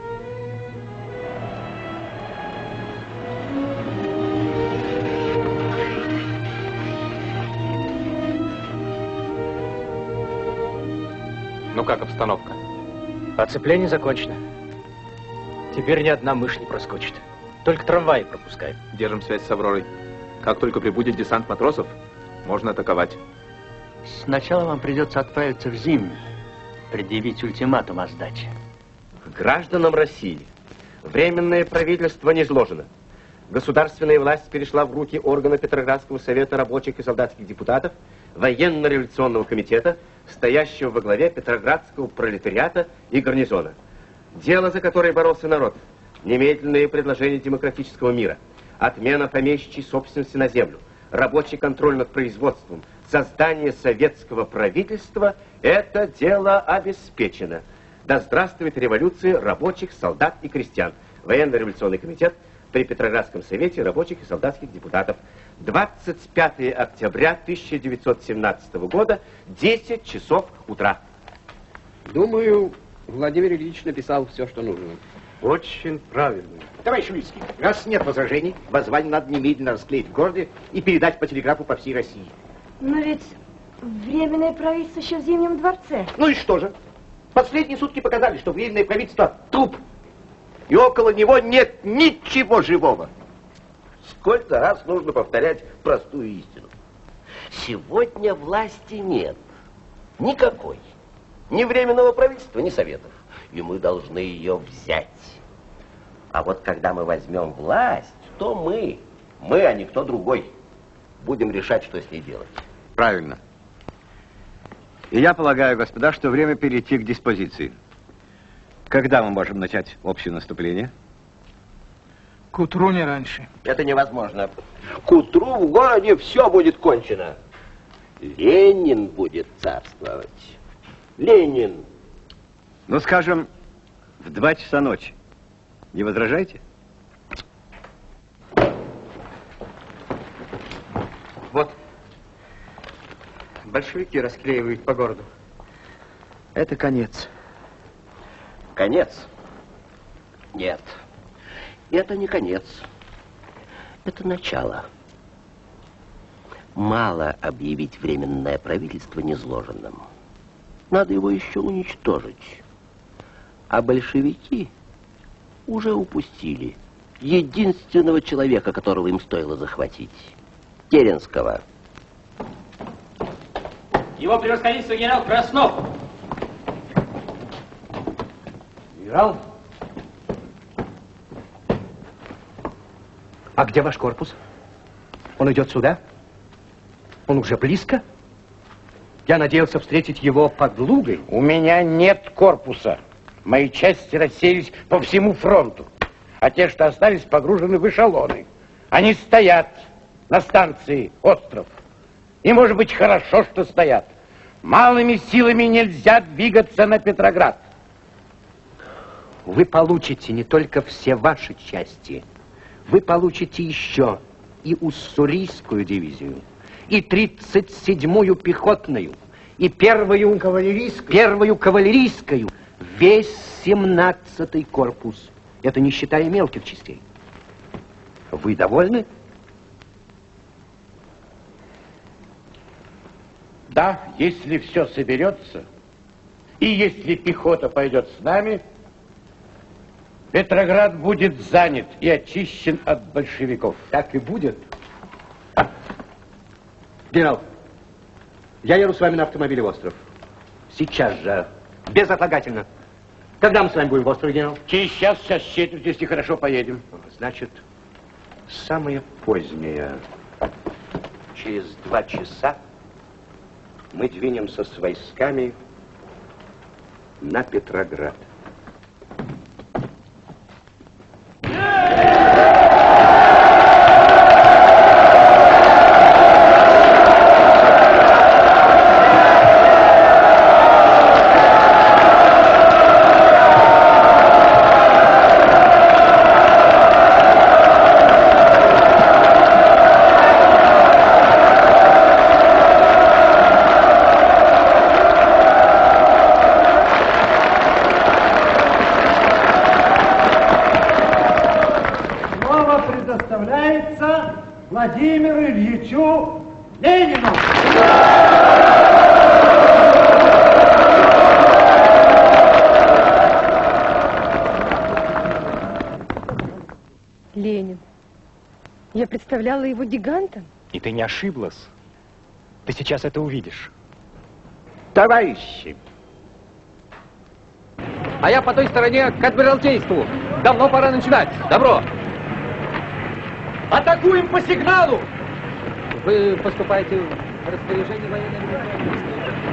Ну как обстановка? Оцепление закончено. Теперь ни одна мышь не проскочит. Только трамваи пропускаем. Держим связь с Авророй. Как только прибудет десант матросов, можно атаковать. Сначала вам придется отправиться в Зимний, предъявить ультиматум о сдаче. Гражданам России Временное правительство низложено. Государственная власть перешла в руки органа Петроградского совета рабочих и солдатских депутатов, военно-революционного комитета, стоящего во главе Петроградского пролетариата и гарнизона. Дело, за которое боролся народ, немедленные предложения демократического мира, отмена помещичьей собственности на землю, рабочий контроль над производством, создание советского правительства – это дело обеспечено. Да здравствует революция рабочих, солдат и крестьян. Военно-революционный комитет при Петроградском совете рабочих и солдатских депутатов. двадцать пятое октября тысяча девятьсот семнадцатого года, десять часов утра. Думаю, Владимир Ильич написал все, что нужно. Очень правильно. Товарищ Шуйский, раз нет возражений, воззвание надо немедленно расклеить в городе и передать по телеграфу по всей России. Но ведь временное правительство еще в Зимнем дворце. Ну и что же? Последние сутки показали, что временное правительство – труп. И около него нет ничего живого. Сколько раз нужно повторять простую истину? Сегодня власти нет. Никакой. Ни временного правительства, ни советов. И мы должны ее взять. А вот когда мы возьмем власть, то мы, мы, а не кто другой, будем решать, что с ней делать. Правильно. И я полагаю, господа, что время перейти к диспозиции. Когда мы можем начать общее наступление? К утру не раньше. Это невозможно. К утру в городе все будет кончено. Ленин будет царствовать. Ленин. Ну, скажем, в два часа ночи. Не возражаете? Вот. Большевики расклеивают по городу. Это конец. Конец? Нет. Это не конец. Это начало. Мало объявить временное правительство низложенным. Надо его еще уничтожить. А большевики уже упустили единственного человека, которого им стоило захватить. Керенского. Его превосходительство генерал Краснов. Генерал? А где ваш корпус? Он идет сюда? Он уже близко? Я надеялся встретить его под Лугой. У меня нет корпуса. Мои части рассеялись по всему фронту. А те, что остались, погружены в эшелоны. Они стоят на станции «Остров». И, может быть, хорошо, что стоят. Малыми силами нельзя двигаться на Петроград. Вы получите не только все ваши части. Вы получите еще и Уссурийскую дивизию, и тридцать седьмую пехотную, и первую кавалерийскую, первую кавалерийскую, весь семнадцатый корпус. Это не считая мелких частей. Вы довольны? Да, если все соберется, и если пехота пойдет с нами, Петроград будет занят и очищен от большевиков. Так и будет. Генерал, я еду с вами на автомобиле в остров. Сейчас же. Безотлагательно. Когда мы с вами будем в острове, генерал? Через час, час с четвертью, если хорошо поедем. Значит, самое позднее. Через два часа мы двинемся с войсками на Петроград. Владимиру Ильичу Ленину. Ленин. Я представляла его гигантом. И ты не ошиблась. Ты сейчас это увидишь. Товарищи! А я по той стороне к Адмиралтейству. Давно пора начинать. Добро! Атакуем по сигналу! Вы поступаете в распоряжение военной революции.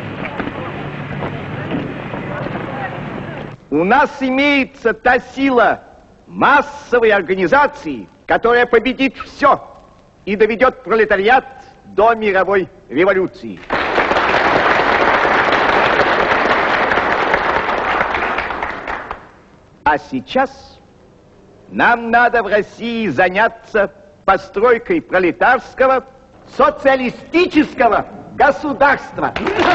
У нас имеется та сила массовой организации, которая победит все и доведет пролетариат до мировой революции. А сейчас нам надо в России заняться постройкой пролетарского социалистического государства.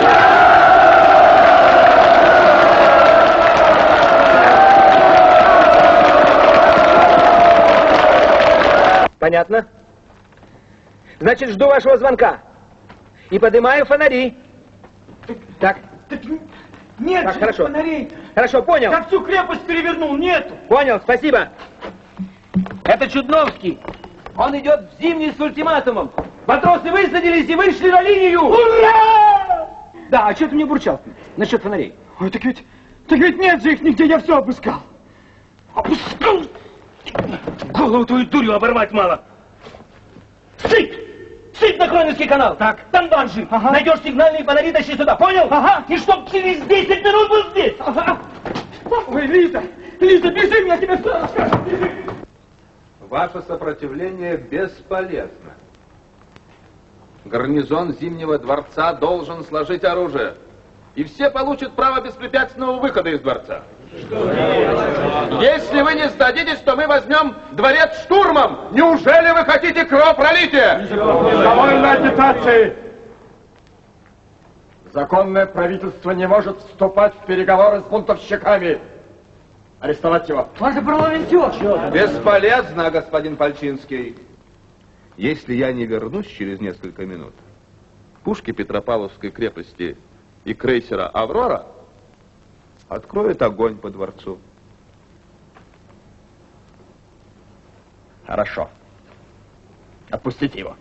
Понятно? Значит, жду вашего звонка. И поднимаю фонари. Так. Так нет так, же хорошо. фонарей. Хорошо, понял. Как всю крепость перевернул, нету. Понял, спасибо. Это Чудновский. Он идет в зимний с ультиматумом. Матросы высадились и вышли на линию. Ура! Да, а что ты мне бурчал насчет фонарей? Ой, так ведь, так ведь нет же их нигде, я все обыскал. Обыскал? Голову твою дурью оборвать мало. Сыпь! Сыпь на Кронинский канал. Так. Там банши. Ага. Найдешь сигнальные фонари, тащи сюда, понял? Ага. И чтоб через десять минут был здесь. Ага. Ой, Лиза, Лиза, бежим, я тебе все расскажу. Ваше сопротивление бесполезно. Гарнизон Зимнего дворца должен сложить оружие. И все получат право беспрепятственного выхода из дворца. Что? Если вы не сдадитесь, то мы возьмем дворец штурмом. Неужели вы хотите кровопролития? Довольно агитации. Законное правительство не может вступать в переговоры с бунтовщиками. Арестовать его. Ваше парламентер! Бесполезно, господин Пальчинский. Если я не вернусь через несколько минут, пушки Петропавловской крепости и крейсера «Аврора» откроют огонь по дворцу. Хорошо. Отпустите его.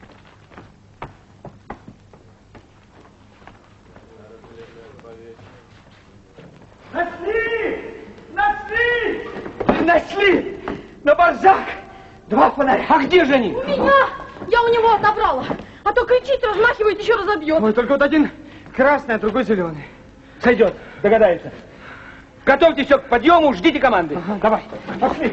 Нашли! Нашли! Нашли! На Барзак! Два фонаря. А где же они? У меня! Я у него отобрала. А то кричит, размахивает, еще разобьет. Ой, только вот один красный, а другой зеленый. Сойдет, догадается. Готовьтесь все к подъему, ждите команды. Ага, давай, пошли.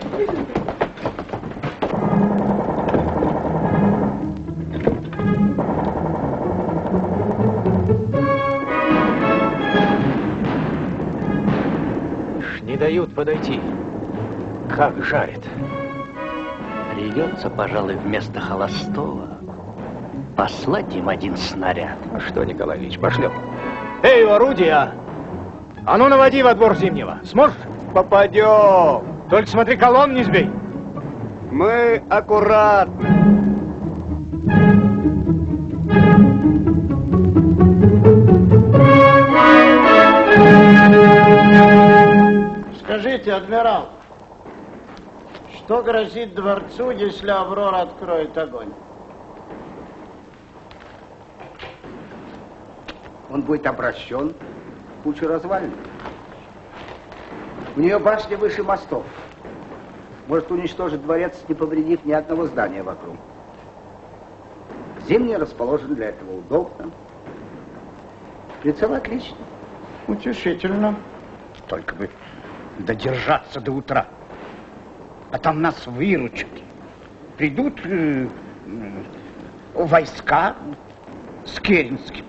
Не дают подойти. Как жарит. Придется, пожалуй, вместо холостого послать им один снаряд. Ну что, Николай Ильич, пошлем. Эй, орудия! А ну, наводи во двор Зимнего. Сможешь? Попадем. Только смотри, колонн не сбей. Мы аккуратны. Скажите, адмирал, что грозит дворцу, если Аврора откроет огонь? он будет обращен в кучу развалин. У нее башня выше мостов. Может уничтожить дворец, не повредив ни одного здания вокруг. Зимний расположен для этого удобно. Прицел отлично. Утешительно. Только бы додержаться до утра. А там нас выручат. Придут э, э, войска с Керенским.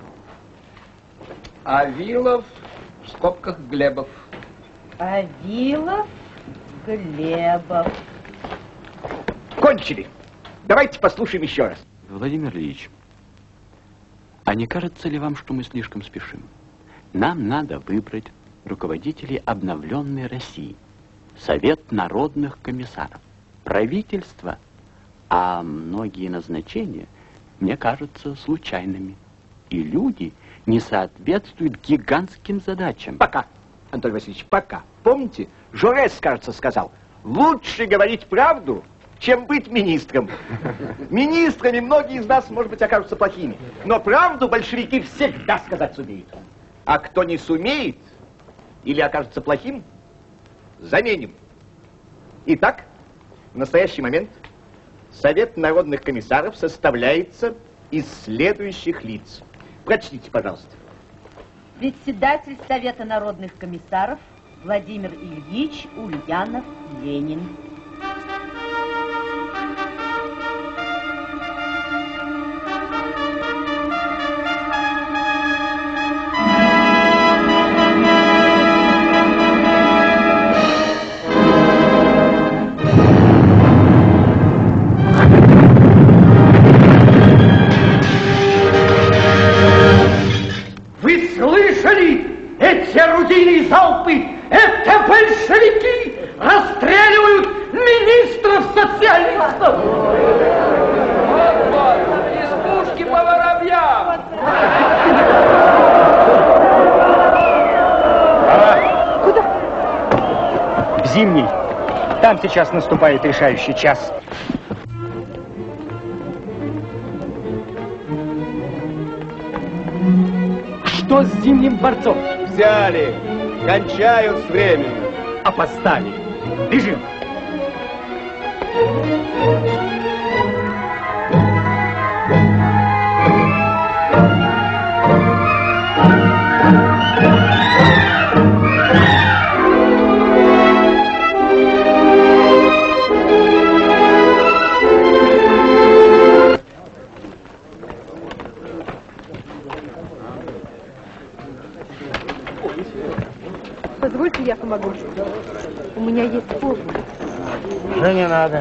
Авилов, в скобках Глебов. Авилов, Глебов. Кончили. Давайте послушаем еще раз. Владимир Ильич, а не кажется ли вам, что мы слишком спешим? Нам надо выбрать руководителей обновленной России. Совет народных комиссаров. Правительство. А многие назначения, мне кажутся, случайными. И люди не соответствуют гигантским задачам. Пока, Анатолий Васильевич, пока. Помните, Жорес, кажется, сказал, лучше говорить правду, чем быть министром. Министрами многие из нас, может быть, окажутся плохими. Но правду большевики всегда сказать сумеют. А кто не сумеет или окажется плохим, заменим. Итак, в настоящий момент Совет народных комиссаров составляется из следующих лиц. Прочтите, пожалуйста. Председатель Совета народных комиссаров Владимир Ильич Ульянов Ленин. Вы слышали? Эти орудийные залпы! Это большевики расстреливают министров-социалистов! Вот-вот, из пушки по воробьям! В Зимний. Там сейчас наступает решающий час. Что с Зимним дворцом? Взяли. Кончают с временем. Опоздали. Бежим. Позвольте, я помогу. У меня есть повод. Да не надо.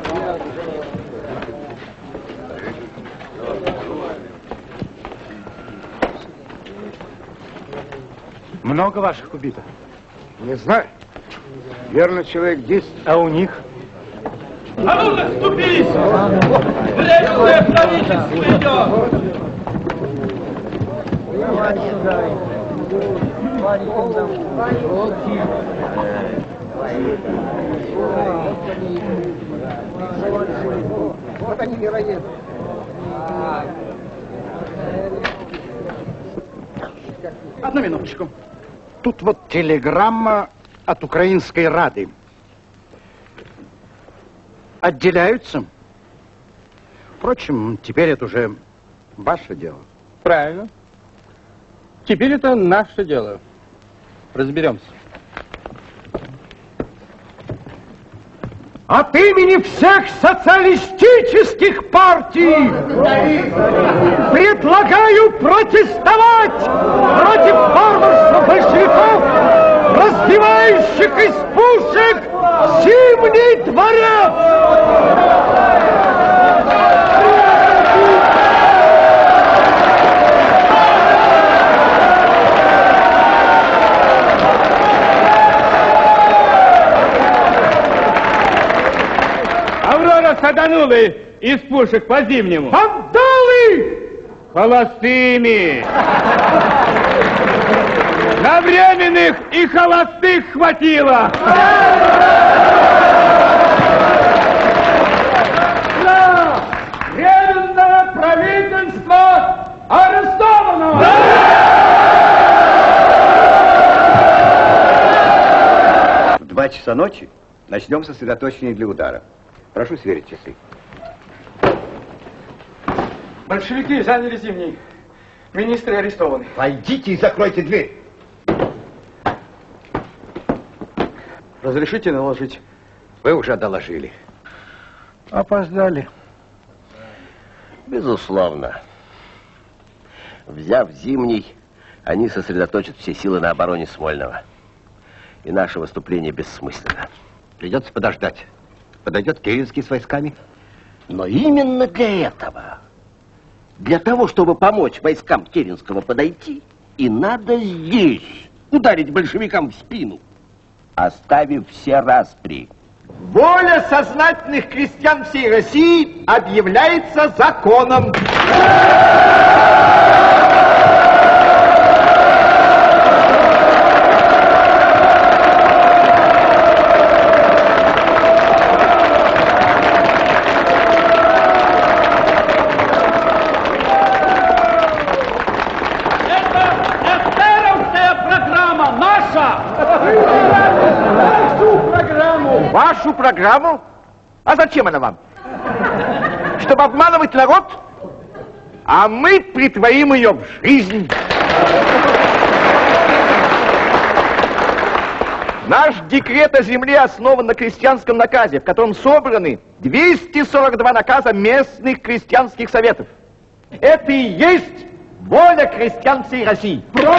Много ваших убито? Не знаю. Верно, человек десять. А у них? А ну наступись! Временное правительство идет! Вот они, мироед. Одну минуточку. Тут вот телеграмма от Украинской Рады. Отделяются. Впрочем, теперь это уже ваше дело. Правильно. Теперь это наше дело. Разберемся. От имени всех социалистических партий предлагаю протестовать против варварства большевиков, разбивающих из пушек Зимний дворец! Саданули из пушек по Зимнему. Вандалы! Холостыми. На временных и холостых хватило. Временное правительство арестовано! часа ночи начнем сосредоточение для удара. Прошу сверить часы. Большевики заняли Зимний. Министры арестованы. Войдите и закройте дверь. Разрешите наложить? Вы уже доложили. Опоздали. Безусловно. Взяв Зимний, они сосредоточат все силы на обороне Смольного. И наше выступление бессмысленно. Придется подождать. Подойдет Керенский с войсками. Но именно для этого, для того, чтобы помочь войскам Керенского подойти, и надо здесь ударить большевикам в спину, оставив все распри. Воля сознательных крестьян всей России объявляется законом. Вашу программу? А зачем она вам? Чтобы обманывать народ? А мы притворим ее в жизнь. Наш декрет о земле основан на крестьянском наказе, в котором собраны двести сорок два наказа местных крестьянских советов. Это и есть воля крестьян всей России.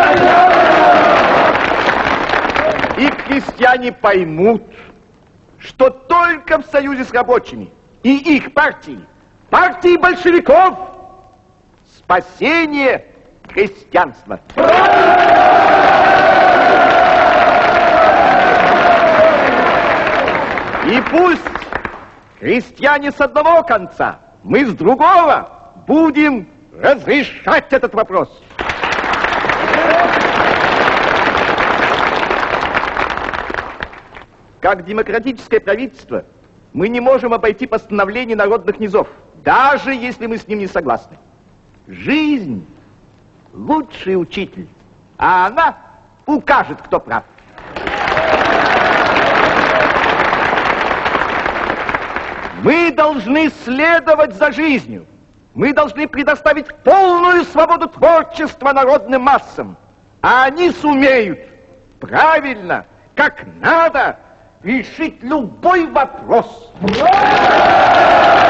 И крестьяне поймут, что только в союзе с рабочими и их партией, партией большевиков, спасение крестьянства. И пусть крестьяне с одного конца, мы с другого будем разрешать этот вопрос. Как демократическое правительство мы не можем обойти постановление народных низов, даже если мы с ним не согласны. Жизнь – лучший учитель, а она укажет, кто прав. Мы должны следовать за жизнью. Мы должны предоставить полную свободу творчества народным массам. А они сумеют правильно, как надо, решить любой вопрос.